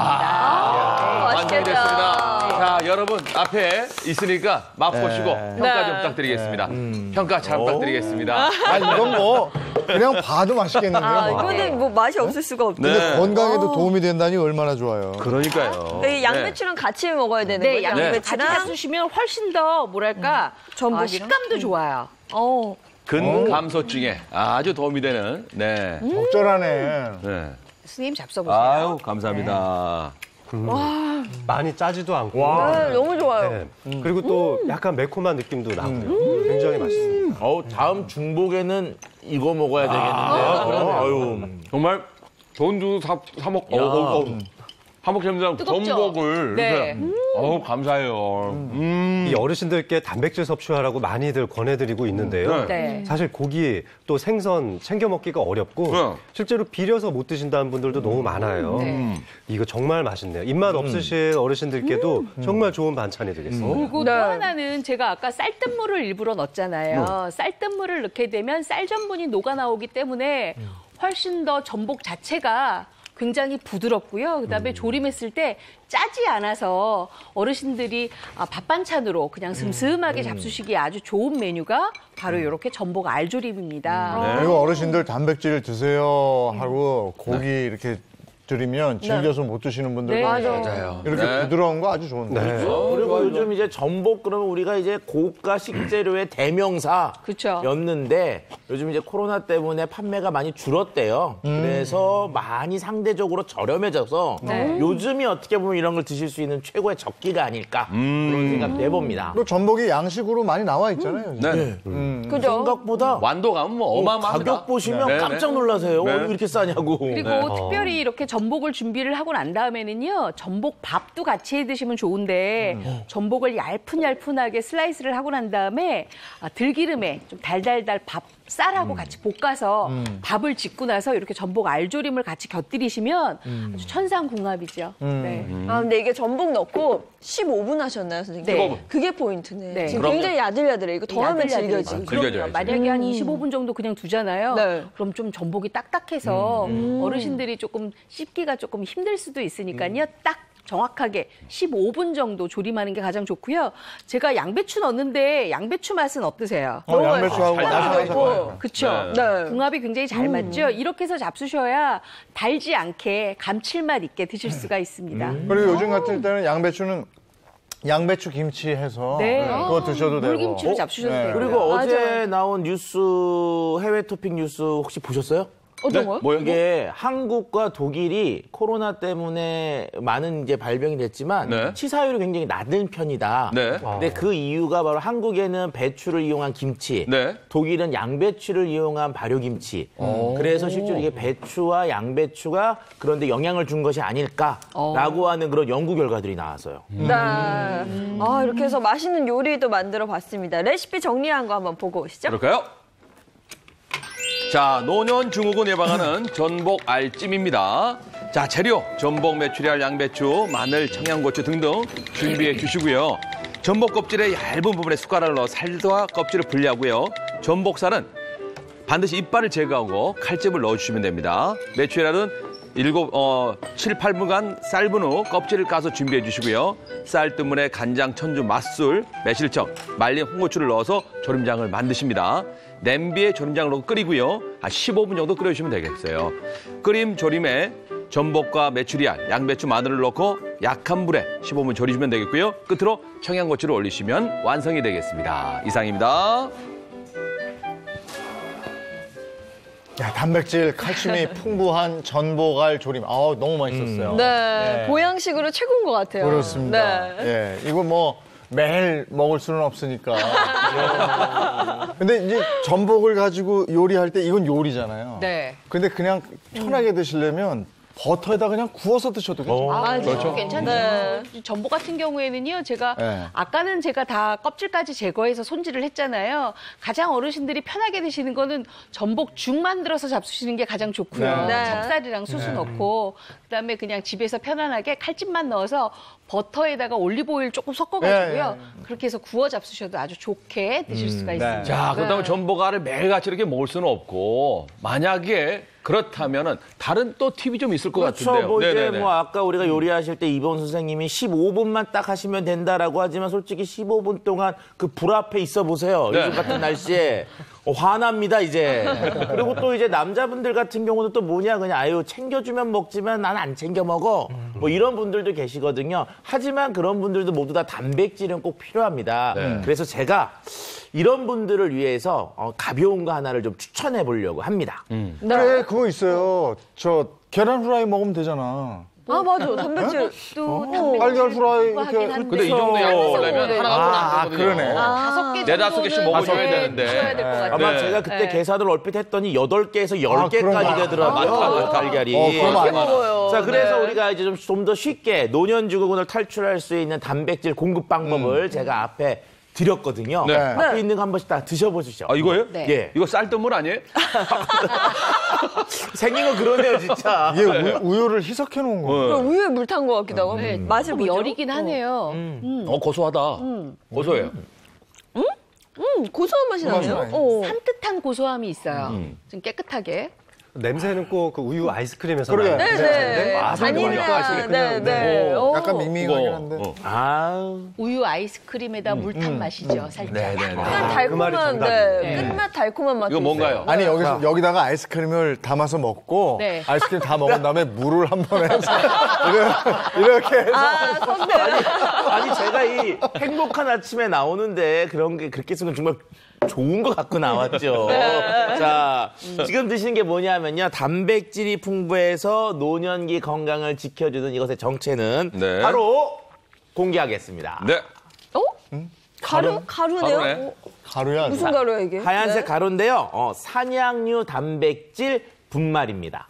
만들어집니다. 완성이 됐습니다. 자, 여러분 앞에 있으니까 맛보시고 평가 좀 부탁드리겠습니다. 평가 잘 부탁드리겠습니다. 이건 뭐 그냥 봐도 맛있겠는데요. 뭐. 이거는 뭐 맛이 없을 수가 없죠. 근데 건강에도 도움이 된다니 얼마나 좋아요. 그러니까요. 이 양배추랑 같이 먹어야 되는 네, 거죠? 양배추 같이 양배추랑 잡수시면 훨씬 더 뭐랄까 전복이랑? 식감도 좋아요. 근감소증에 아주 도움이 되는 네. 적절하네. 네. 스님 잡숴보세요. 아유, 감사합니다. 많이 짜지도 않고. 너무 좋아요. 네. 그리고 또 약간 매콤한 느낌도 나고요. 굉장히 맛있습니다. 다음 중복에는 이거 먹어야 되겠는데요. 아유. 정말 돈 주고 사 먹, 한복tem장 뜨겁죠? 전복을 네. 이렇게 감사해요. 이 어르신들께 단백질 섭취하라고 많이들 권해드리고 있는데요. 네. 사실 고기 또 생선 챙겨 먹기가 어렵고 네. 실제로 비려서 못 드신다는 분들도 너무 많아요. 네. 이거 정말 맛있네요. 입맛 없으신 어르신들께도 정말 좋은 반찬이 되겠습니다. 그리고 또 하나는 제가 아까 쌀뜨물을 일부러 넣었잖아요. 쌀뜨물을 넣게 되면 쌀전분이 녹아 나오기 때문에 훨씬 더 전복 자체가 굉장히 부드럽고요. 그다음에 조림했을 때 짜지 않아서 어르신들이 밥 반찬으로 그냥 슴슴하게 잡수시기에 아주 좋은 메뉴가 바로 이렇게 전복 알조림입니다. 그리고 어르신들 단백질 드세요 하고 고기 이렇게 드리면 질겨서 못 드시는 분들도 네. 맞아요. 이렇게 네. 부드러운 거 아주 좋은데. 그리고 요즘 이제 전복 그러면 우리가 이제 고가 식재료의 대명사였는데 요즘 이제 코로나 때문에 판매가 많이 줄었대요. 그래서 많이 상대적으로 저렴해져서 요즘이 어떻게 보면 이런 걸 드실 수 있는 최고의 적기가 아닐까 그런 생각도 해봅니다. 또 전복이 양식으로 많이 나와 있잖아요. 네. 그죠? 생각보다 완도 가면 뭐 어마어마합니다. 가격 보시면 네. 깜짝 놀라세요. 네. 이렇게 싸냐고. 그리고 특별히 이렇게 전복을 준비를 하고 난 다음에는요, 전복 밥도 같이 해 드시면 좋은데, 전복을 얄푼하게 슬라이스를 하고 난 다음에 들기름에 좀 달달달 밥 쌀하고 같이 볶아서 밥을 짓고 나서 이렇게 전복 알조림을 같이 곁들이시면 아주 천상궁합이죠. 네. 근데 이게 전복 넣고 15분 하셨나요, 선생님? 네. 15분. 그게 포인트네. 네. 지금 그럼요. 굉장히 야들야들해. 이거 더 하면 질겨지고. 질겨져야지. 만약에 한 25분 정도 그냥 두잖아요. 네. 그럼 좀 전복이 딱딱해서 어르신들이 조금 씹기가 조금 힘들 수도 있으니까요. 딱 정확하게 15분 정도 조림하는 게 가장 좋고요. 제가 양배추 넣었는데 양배추 맛은 어떠세요? 양배추하고 잘 나서 그렇죠. 네. 궁합이 굉장히 잘 맞죠. 이렇게 해서 잡수셔야 달지 않게 감칠맛 있게 드실 수가 있습니다. 그리고 요즘 같은 때는 양배추 김치 해서 네. 그거 드셔도 되고. 물김치로 잡수셔도 돼요. 그리고 어제 맞아요. 나온 뉴스, 해외 토픽 뉴스 혹시 보셨어요? 어떤 거요? 뭐요? 이게 한국과 독일이 코로나 때문에 많은 이제 발병이 됐지만 네. 치사율이 굉장히 낮은 편이다. 네. 근데 그 이유가 바로 한국에는 배추를 이용한 김치, 네. 독일은 양배추를 이용한 발효김치. 그래서 실제로 이게 배추와 양배추가 그런데 영향을 준 것이 아닐까라고 하는 그런 연구 결과들이 나왔어요. 네. 이렇게 해서 맛있는 요리도 만들어 봤습니다. 레시피 정리한 거 한번 보고 오시죠. 그럴까요? 자, 노년 증후군 예방하는 전복 알찜입니다. 자, 재료 전복, 메추리알, 양배추, 마늘, 청양고추 등등 준비해 주시고요. 전복 껍질의 얇은 부분에 숟가락을 넣어 살과 껍질을 분리하고요. 전복살은 반드시 이빨을 제거하고 칼집을 넣어주시면 됩니다. 메추리알은 7, 8분간 삶은 후 껍질을 까서 준비해 주시고요. 쌀뜨물에 간장, 천주, 맛술, 매실청, 말린 홍고추를 넣어서 조림장을 만드십니다. 냄비에 조림장을 넣고 끓이고요. 한 15분 정도 끓여주시면 되겠어요. 끓임 조림에 전복과 메추리알, 양배추, 마늘을 넣고 약한 불에 15분 졸이시면 되겠고요. 끝으로 청양고추를 올리시면 완성이 되겠습니다. 이상입니다. 야, 단백질, 칼슘이 풍부한 전복알 조림. 너무 맛있었어요. 네. 보양식으로 최고인 것 같아요. 그렇습니다. 네. 예, 이거 뭐 매일 먹을 수는 없으니까. 근데 이제 전복을 가지고 요리할 때 이건 요리잖아요. 네. 근데 그냥 편하게 드시려면 버터에다 그냥 구워서 드셔도 괜찮아요. 그렇죠. 괜찮아요. 전복 같은 경우에는요, 제가 네. 아까는 제가 다 껍질까지 제거해서 손질을 했잖아요. 가장 어르신들이 편하게 드시는 거는 전복 죽 만들어서 잡수시는 게 가장 좋고요. 네. 찹쌀이랑 수수 넣고 그다음에 그냥 집에서 편안하게 칼집만 넣어서 버터에다가 올리브오일 조금 섞어가지고요. 그렇게 해서 구워 잡수셔도 아주 좋게 드실 수가 있습니다. 자, 그렇다면 전복알을 매일같이 이렇게 먹을 수는 없고 만약에 그렇다면은 다른 또 팁이 좀 있을 것 그렇죠. 같은데요. 뭐 이제 네네네. 뭐 아까 우리가 요리하실 때 이번 선생님이 15분만 딱 하시면 된다라고 하지만 솔직히 15분 동안 그 불 앞에 있어 보세요. 네. 요즘 같은 날씨에 화납니다 이제. 그리고 또 이제 남자분들 같은 경우는 또 뭐냐 그냥 아유 챙겨주면 먹지만 난 안 챙겨 먹어. 뭐 이런 분들도 계시거든요. 하지만 그런 분들도 모두 다 단백질은 꼭 필요합니다. 네. 그래서 제가 이런 분들을 위해서 가벼운 거 하나를 좀 추천해 보려고 합니다. 그래, 그거 있어요. 저 계란 후라이 먹으면 되잖아. 맞아. 단백질도 달걀 후라이 이렇게. 근데 이 정도 양 먹으려면 하나 가지고는 안 되거든요. 그러네. 5개 네다섯 개씩 먹어줘야 되는데. 드셔야 될 것 같아요. 아마 네. 제가 그때 네. 계산을 얼핏 했더니 8개에서 그런 10개까지 거. 되더라고요. 달걀이. 그럼 안 먹어요. 자, 그래서 네. 우리가 이제 좀 더 쉽게 노년증후군을 탈출할 수 있는 단백질 공급 방법을 제가 앞에 드렸거든요. 네. 앞에 있는 거 한 번씩 다 드셔보시죠. 아, 이거예요? 네. 예. 이거 쌀뜨물 아니에요? 생긴 거 그러네요, 진짜. 이게 우유를 희석해 놓은 거. 그럼 우유에 물 탄 것 같기도 하고. 네, 맛을 좀 보죠. 여리긴 하네요. 고소하다. 고소해요. 고소한 맛이 나네요. 나요. 산뜻한 고소함이 있어요. 좀 깨끗하게. 냄새는 꼭 그 우유 아이스크림에서 그러게. 나는 네, 냄새인데 네. 바닐라 네, 네. 오. 약간 밍밍하긴 한데. 아, 우유 아이스크림에다 물 탄 맛이죠, 살짝. 네네네. 약간 그 말이 달콤한, 정답이네. 끝맛 달콤한 맛도 이거 뭔가요? 있어요. 아니, 여기다가 아이스크림을 담아서 먹고, 네. 아이스크림 다 먹은 다음에 물을 한 번에 해서, 이렇게 해서. 선배. 아니, 제가 이 행복한 아침에 나오는데 그런 게 그렇게 쓰면 정말 좋은 거 갖고 나왔죠. 자, 지금 드시는 게 뭐냐면요. 단백질이 풍부해서 노년기 건강을 지켜주는 이것의 정체는 네. 바로 공개하겠습니다. 네. 가루네요? 가루네. 가루야. 무슨 가루야, 이게? 하얀색 네. 가루인데요. 산양류 단백질 분말입니다.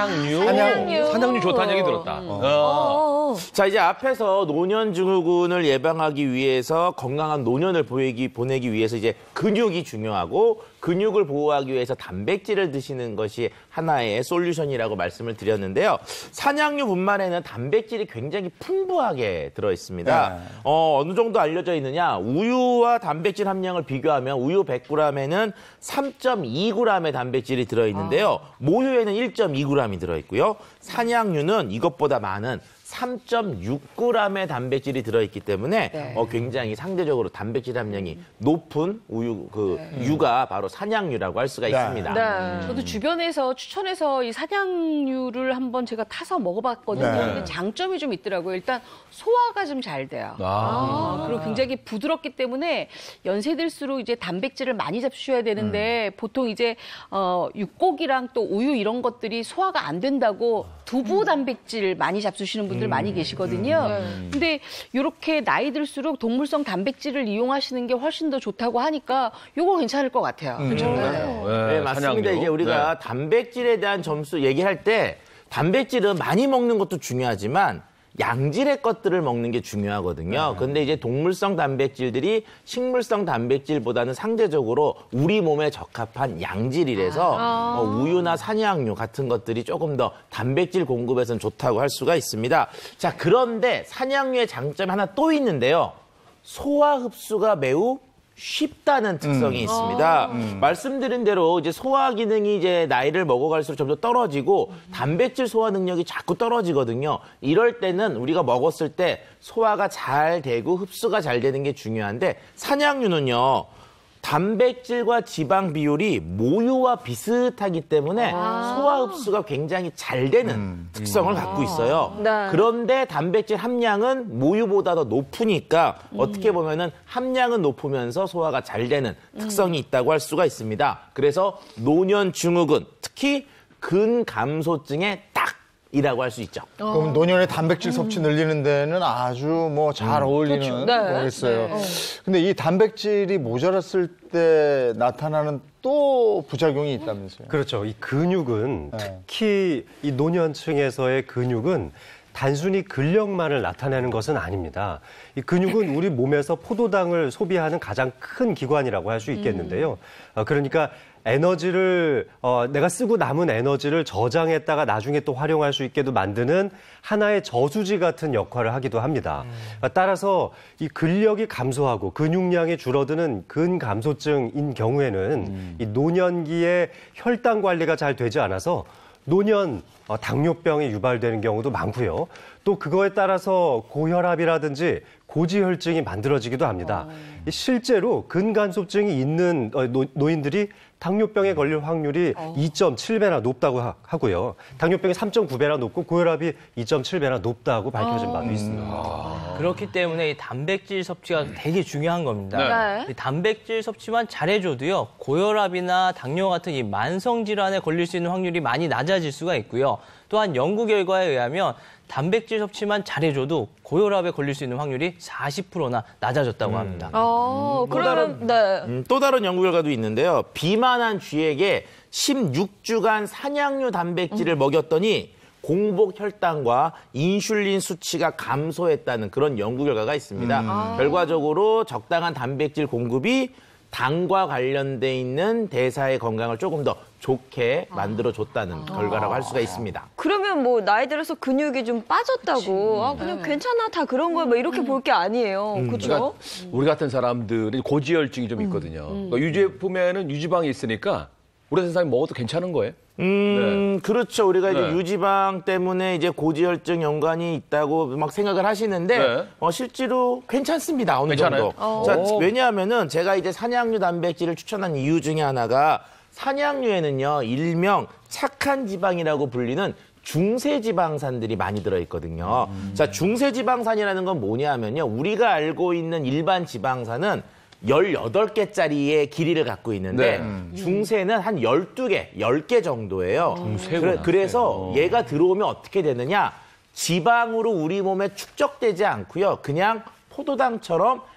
산양류 좋다는 얘기 들었다. 자, 이제 앞에서 노년증후군을 예방하기 위해서 건강한 노년을 보내기 위해서 이제 근육이 중요하고 근육을 보호하기 위해서 단백질을 드시는 것이 하나의 솔루션이라고 말씀을 드렸는데요. 산양류 분말에는 단백질이 굉장히 풍부하게 들어 있습니다. 어느 정도 알려져 있느냐? 우유와 단백질 함량을 비교하면 우유 100g에는 3.2g의 단백질이 들어 있는데요. 모유에는 1.2g이 들어 있고요. 산양류는 이것보다 많은 3.6g의 단백질이 들어있기 때문에 굉장히 상대적으로 단백질 함량이 높은 유가 바로 산양류라고 할 수가 있습니다. 네. 저도 주변에서 추천해서 이 산양류를 한번 제가 타서 먹어봤거든요. 근데 장점이 좀 있더라고요. 일단 소화가 좀 잘 돼요. 그리고 굉장히 부드럽기 때문에 연세 들수록 이제 단백질을 많이 잡수셔야 되는데 보통 이제 육고기랑 또 우유 이런 것들이 소화가 안 된다고 두부 단백질 많이 잡수시는 분들 많이 계시거든요. 근데 이렇게 나이 들수록 동물성 단백질을 이용하시는 게 훨씬 더 좋다고 하니까 이거 괜찮을 것 같아요. 네, 맞습니다. 이제 우리가 단백질에 대한 점수 얘기할 때 단백질은 많이 먹는 것도 중요하지만 양질의 것들을 먹는 게 중요하거든요. 근데 이제 동물성 단백질들이 식물성 단백질보다는 상대적으로 우리 몸에 적합한 양질이라서 우유나 산양류 같은 것들이 조금 더 단백질 공급에서는 좋다고 할 수가 있습니다. 자, 그런데 산양류의 장점이 하나 또 있는데요. 소화 흡수가 매우 쉽다는 특성이 있습니다. 말씀드린 대로 이제 소화 기능이 이제 나이를 먹어갈수록 점점 떨어지고 단백질 소화 능력이 자꾸 떨어지거든요. 이럴 때는 우리가 먹었을 때 소화가 잘 되고 흡수가 잘 되는 게 중요한데 산양류는요. 단백질과 지방 비율이 모유와 비슷하기 때문에 소화 흡수가 굉장히 잘 되는 특성을 갖고 있어요. 그런데 단백질 함량은 모유보다 더 높으니까 어떻게 보면은 함량은 높으면서 소화가 잘 되는 특성이 있다고 할 수가 있습니다. 그래서 노년 증후군, 특히 근감소증의 이라고 할 수 있죠. 그럼 노년의 단백질 섭취 늘리는 데는 아주 뭐 잘 어울리는 거겠어요. 근데 이 단백질이 모자랐을 때 나타나는 또 부작용이 있다면서요? 그렇죠. 이 근육은 특히 이 노년층에서의 근육은 단순히 근력만을 나타내는 것은 아닙니다. 이 근육은 우리 몸에서 포도당을 소비하는 가장 큰 기관이라고 할 수 있겠는데요. 그러니까 에너지를 내가 쓰고 남은 에너지를 저장했다가 나중에 또 활용할 수 있게도 만드는 하나의 저수지 같은 역할을 하기도 합니다. 따라서 이 근력이 감소하고 근육량이 줄어드는 근감소증인 경우에는 이 노년기에 혈당 관리가 잘 되지 않아서 노년 당뇨병이 유발되는 경우도 많고요. 또 그거에 따라서 고혈압이라든지 고지혈증이 만들어지기도 합니다. 실제로 근간소증이 있는 노인들이 당뇨병에 걸릴 확률이 2.7배나 높다고 하고요. 당뇨병이 3.9배나 높고 고혈압이 2.7배나 높다고 밝혀진 바도 있습니다. 그렇기 때문에 이 단백질 섭취가 되게 중요한 겁니다. 이 단백질 섭취만 잘해줘도요, 고혈압이나 당뇨 같은 이 만성 질환에 걸릴 수 있는 확률이 많이 낮아질 수가 있고요. 또한 연구 결과에 의하면 단백질 섭취만 잘해줘도 고혈압에 걸릴 수 있는 확률이 40%나 낮아졌다고 합니다. 그러면 또 다른 연구 결과도 있는데요. 비만한 쥐에게 16주간 산양류 단백질을 먹였더니 공복 혈당과 인슐린 수치가 감소했다는 그런 연구 결과가 있습니다. 결과적으로 적당한 단백질 공급이 당과 관련돼 있는 대사의 건강을 조금 더 좋게 만들어줬다는 결과라고 할 수가 있습니다. 그러면 뭐 나이 들어서 근육이 좀 빠졌다고 그냥 괜찮아 다 그런 거야 뭐 이렇게 볼 게 아니에요. 그렇죠? 그러니까 우리 같은 사람들이 고지혈증이 좀 있거든요. 그러니까 유제품에는 유지방이 있으니까 우리 같은 사람이 먹어도 괜찮은 거예요? 그렇죠. 우리가 이제 유지방 때문에 이제 고지혈증 연관이 있다고 막 생각을 하시는데 실제로 괜찮습니다. 어느 괜찮아요? 정도. 자, 왜냐하면은 제가 이제 산양류 단백질을 추천한 이유 중에 하나가 산양류에는요, 일명 착한 지방이라고 불리는 중세지방산들이 많이 들어있거든요. 자, 중세지방산이라는 건 뭐냐면요, 우리가 알고 있는 일반 지방산은 18개짜리의 길이를 갖고 있는데 중세는 한 12개, 10개 정도예요. 그래서 얘가 들어오면 어떻게 되느냐? 지방으로 우리 몸에 축적되지 않고요. 그냥 포도당처럼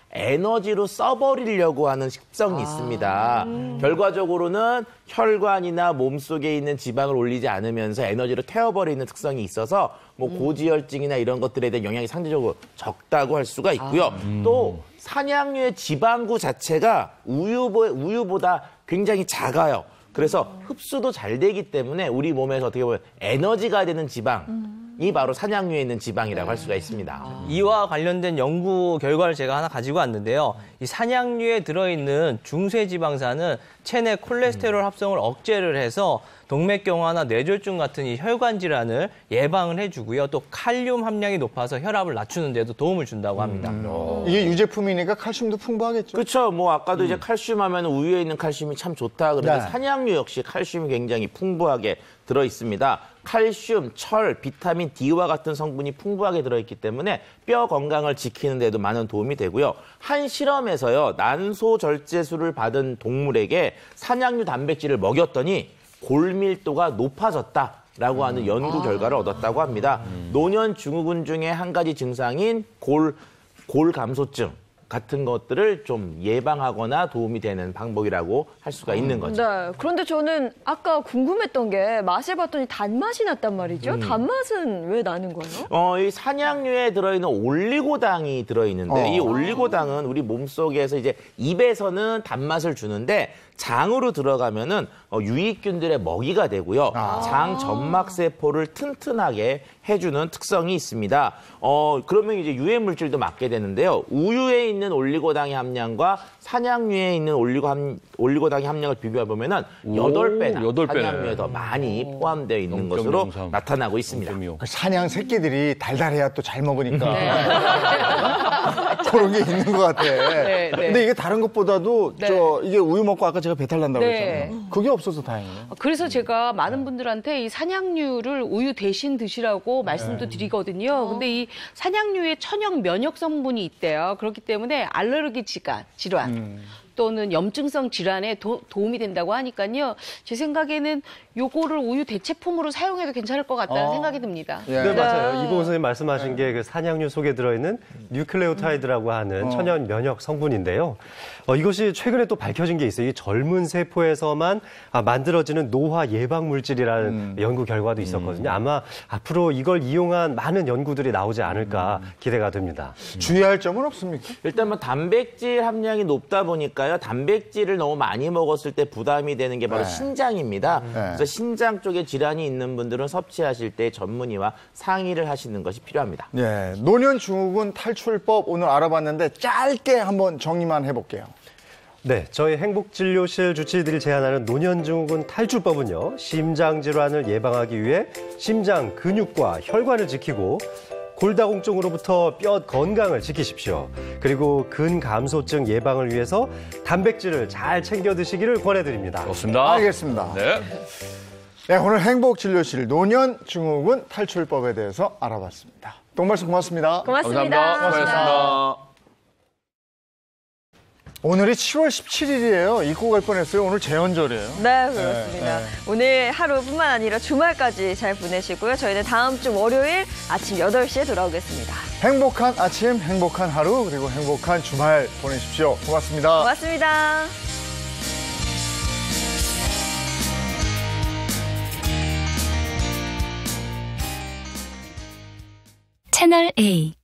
에너지로 써버리려고 하는 습성이 있습니다. 결과적으로는 혈관이나 몸속에 있는 지방을 올리지 않으면서 에너지로 태워버리는 특성이 있어서 뭐 고지혈증이나 이런 것들에 대한 영향이 상대적으로 적다고 할 수가 있고요. 또 산양류의 지방구 자체가 우유보다 굉장히 작아요. 그래서 흡수도 잘 되기 때문에 우리 몸에서 어떻게 보면 에너지가 되는 지방이 바로 산양류에 있는 지방이라고 할 수가 있습니다. 이와 관련된 연구 결과를 제가 하나 가지고 왔는데요. 이 산양류에 들어있는 중세지방산은 체내 콜레스테롤 합성을 억제를 해서 동맥경화나 뇌졸중 같은 이 혈관 질환을 예방을 해주고요. 또 칼륨 함량이 높아서 혈압을 낮추는 데도 도움을 준다고 합니다. 이게 유제품이니까 칼슘도 풍부하겠죠? 그렇죠. 뭐 아까도 이제 칼슘 하면 우유에 있는 칼슘이 참 좋다 그러는데 네. 산양류 역시 칼슘이 굉장히 풍부하게 들어 있습니다. 칼슘, 철, 비타민 D와 같은 성분이 풍부하게 들어있기 때문에 뼈 건강을 지키는 데도 많은 도움이 되고요. 한 실험에서요. 난소절제술을 받은 동물에게 산양류 단백질을 먹였더니 골밀도가 높아졌다라고 하는 연구 결과를 얻었다고 합니다. 노년 증후군 중에 한 가지 증상인 골 감소증 같은 것들을 좀 예방하거나 도움이 되는 방법이라고 할 수가 있는 거죠. 네. 그런데 저는 아까 궁금했던 게 맛을 봤더니 단맛이 났단 말이죠. 단맛은 왜 나는 거예요? 이 산양류에 들어있는 올리고당이 들어있는데 이 올리고당은 우리 몸속에서 이제 입에서는 단맛을 주는데 장으로 들어가면은 유익균들의 먹이가 되고요. 장 점막 세포를 튼튼하게 해주는 특성이 있습니다. 그러면 이제 유해 물질도 맞게 되는데요. 우유에 있는 올리고당의 함량과 산양류에 있는 올리고당의 함량을 비교해 보면은 8배나 산양류에 더 많이 포함되어 있는 것으로 나타나고 있습니다. 산양 새끼들이 달달해야 또 잘 먹으니까 그런 게 있는 것 같아. 네. 근데 이게 다른 것보다도 이게 우유 먹고 아까 제가 배탈 난다고 네. 했잖아요. 그게 없어서 다행이네요. 그래서 제가 많은 분들한테 이 산양류를 우유 대신 드시라고 말씀도 드리거든요. 근데 이 산양류에 천연 면역 성분이 있대요. 그렇기 때문에 알레르기 질환 또는 염증성 질환에 도움이 된다고 하니까요. 제 생각에는 요거를 우유 대체품으로 사용해도 괜찮을 것 같다는 생각이 듭니다. 네, 맞아요. 이보 선생님 말씀하신 게 그 산양류 속에 들어있는 뉴클레오타이드라고 하는 천연 면역 성분인데요. 이것이 최근에 또 밝혀진 게 있어요. 이 젊은 세포에서만 만들어지는 노화 예방 물질이라는 연구 결과도 있었거든요. 아마 앞으로 이걸 이용한 많은 연구들이 나오지 않을까 기대가 됩니다. 주의할 점은 없습니까? 일단 뭐 단백질 함량이 높다 보니까요. 단백질을 너무 많이 먹었을 때 부담이 되는 게 바로 신장입니다. 그래서 신장 쪽에 질환이 있는 분들은 섭취하실 때 전문의와 상의를 하시는 것이 필요합니다. 네, 노년 증후군 탈출법 오늘 알아봤는데 짧게 한번 정리만 해볼게요. 네, 저희 행복진료실 주치의들이 제안하는 노년증후군 탈출법은요. 심장질환을 예방하기 위해 심장 근육과 혈관을 지키고 골다공증으로부터 뼈 건강을 지키십시오. 그리고 근감소증 예방을 위해서 단백질을 잘 챙겨 드시기를 권해드립니다. 좋습니다. 알겠습니다. 네. 네, 오늘 행복진료실 노년증후군 탈출법에 대해서 알아봤습니다. 똥말씀 고맙습니다. 고맙습니다. 감사합니다. 수고하셨습니다. 오늘이 7월 17일이에요. 잊고 갈 뻔했어요. 오늘 제헌절이에요. 네, 그렇습니다. 오늘 하루뿐만 아니라 주말까지 잘 보내시고요. 저희는 다음 주 월요일 아침 8시에 돌아오겠습니다. 행복한 아침, 행복한 하루, 그리고 행복한 주말 보내십시오. 고맙습니다. 고맙습니다. 채널 A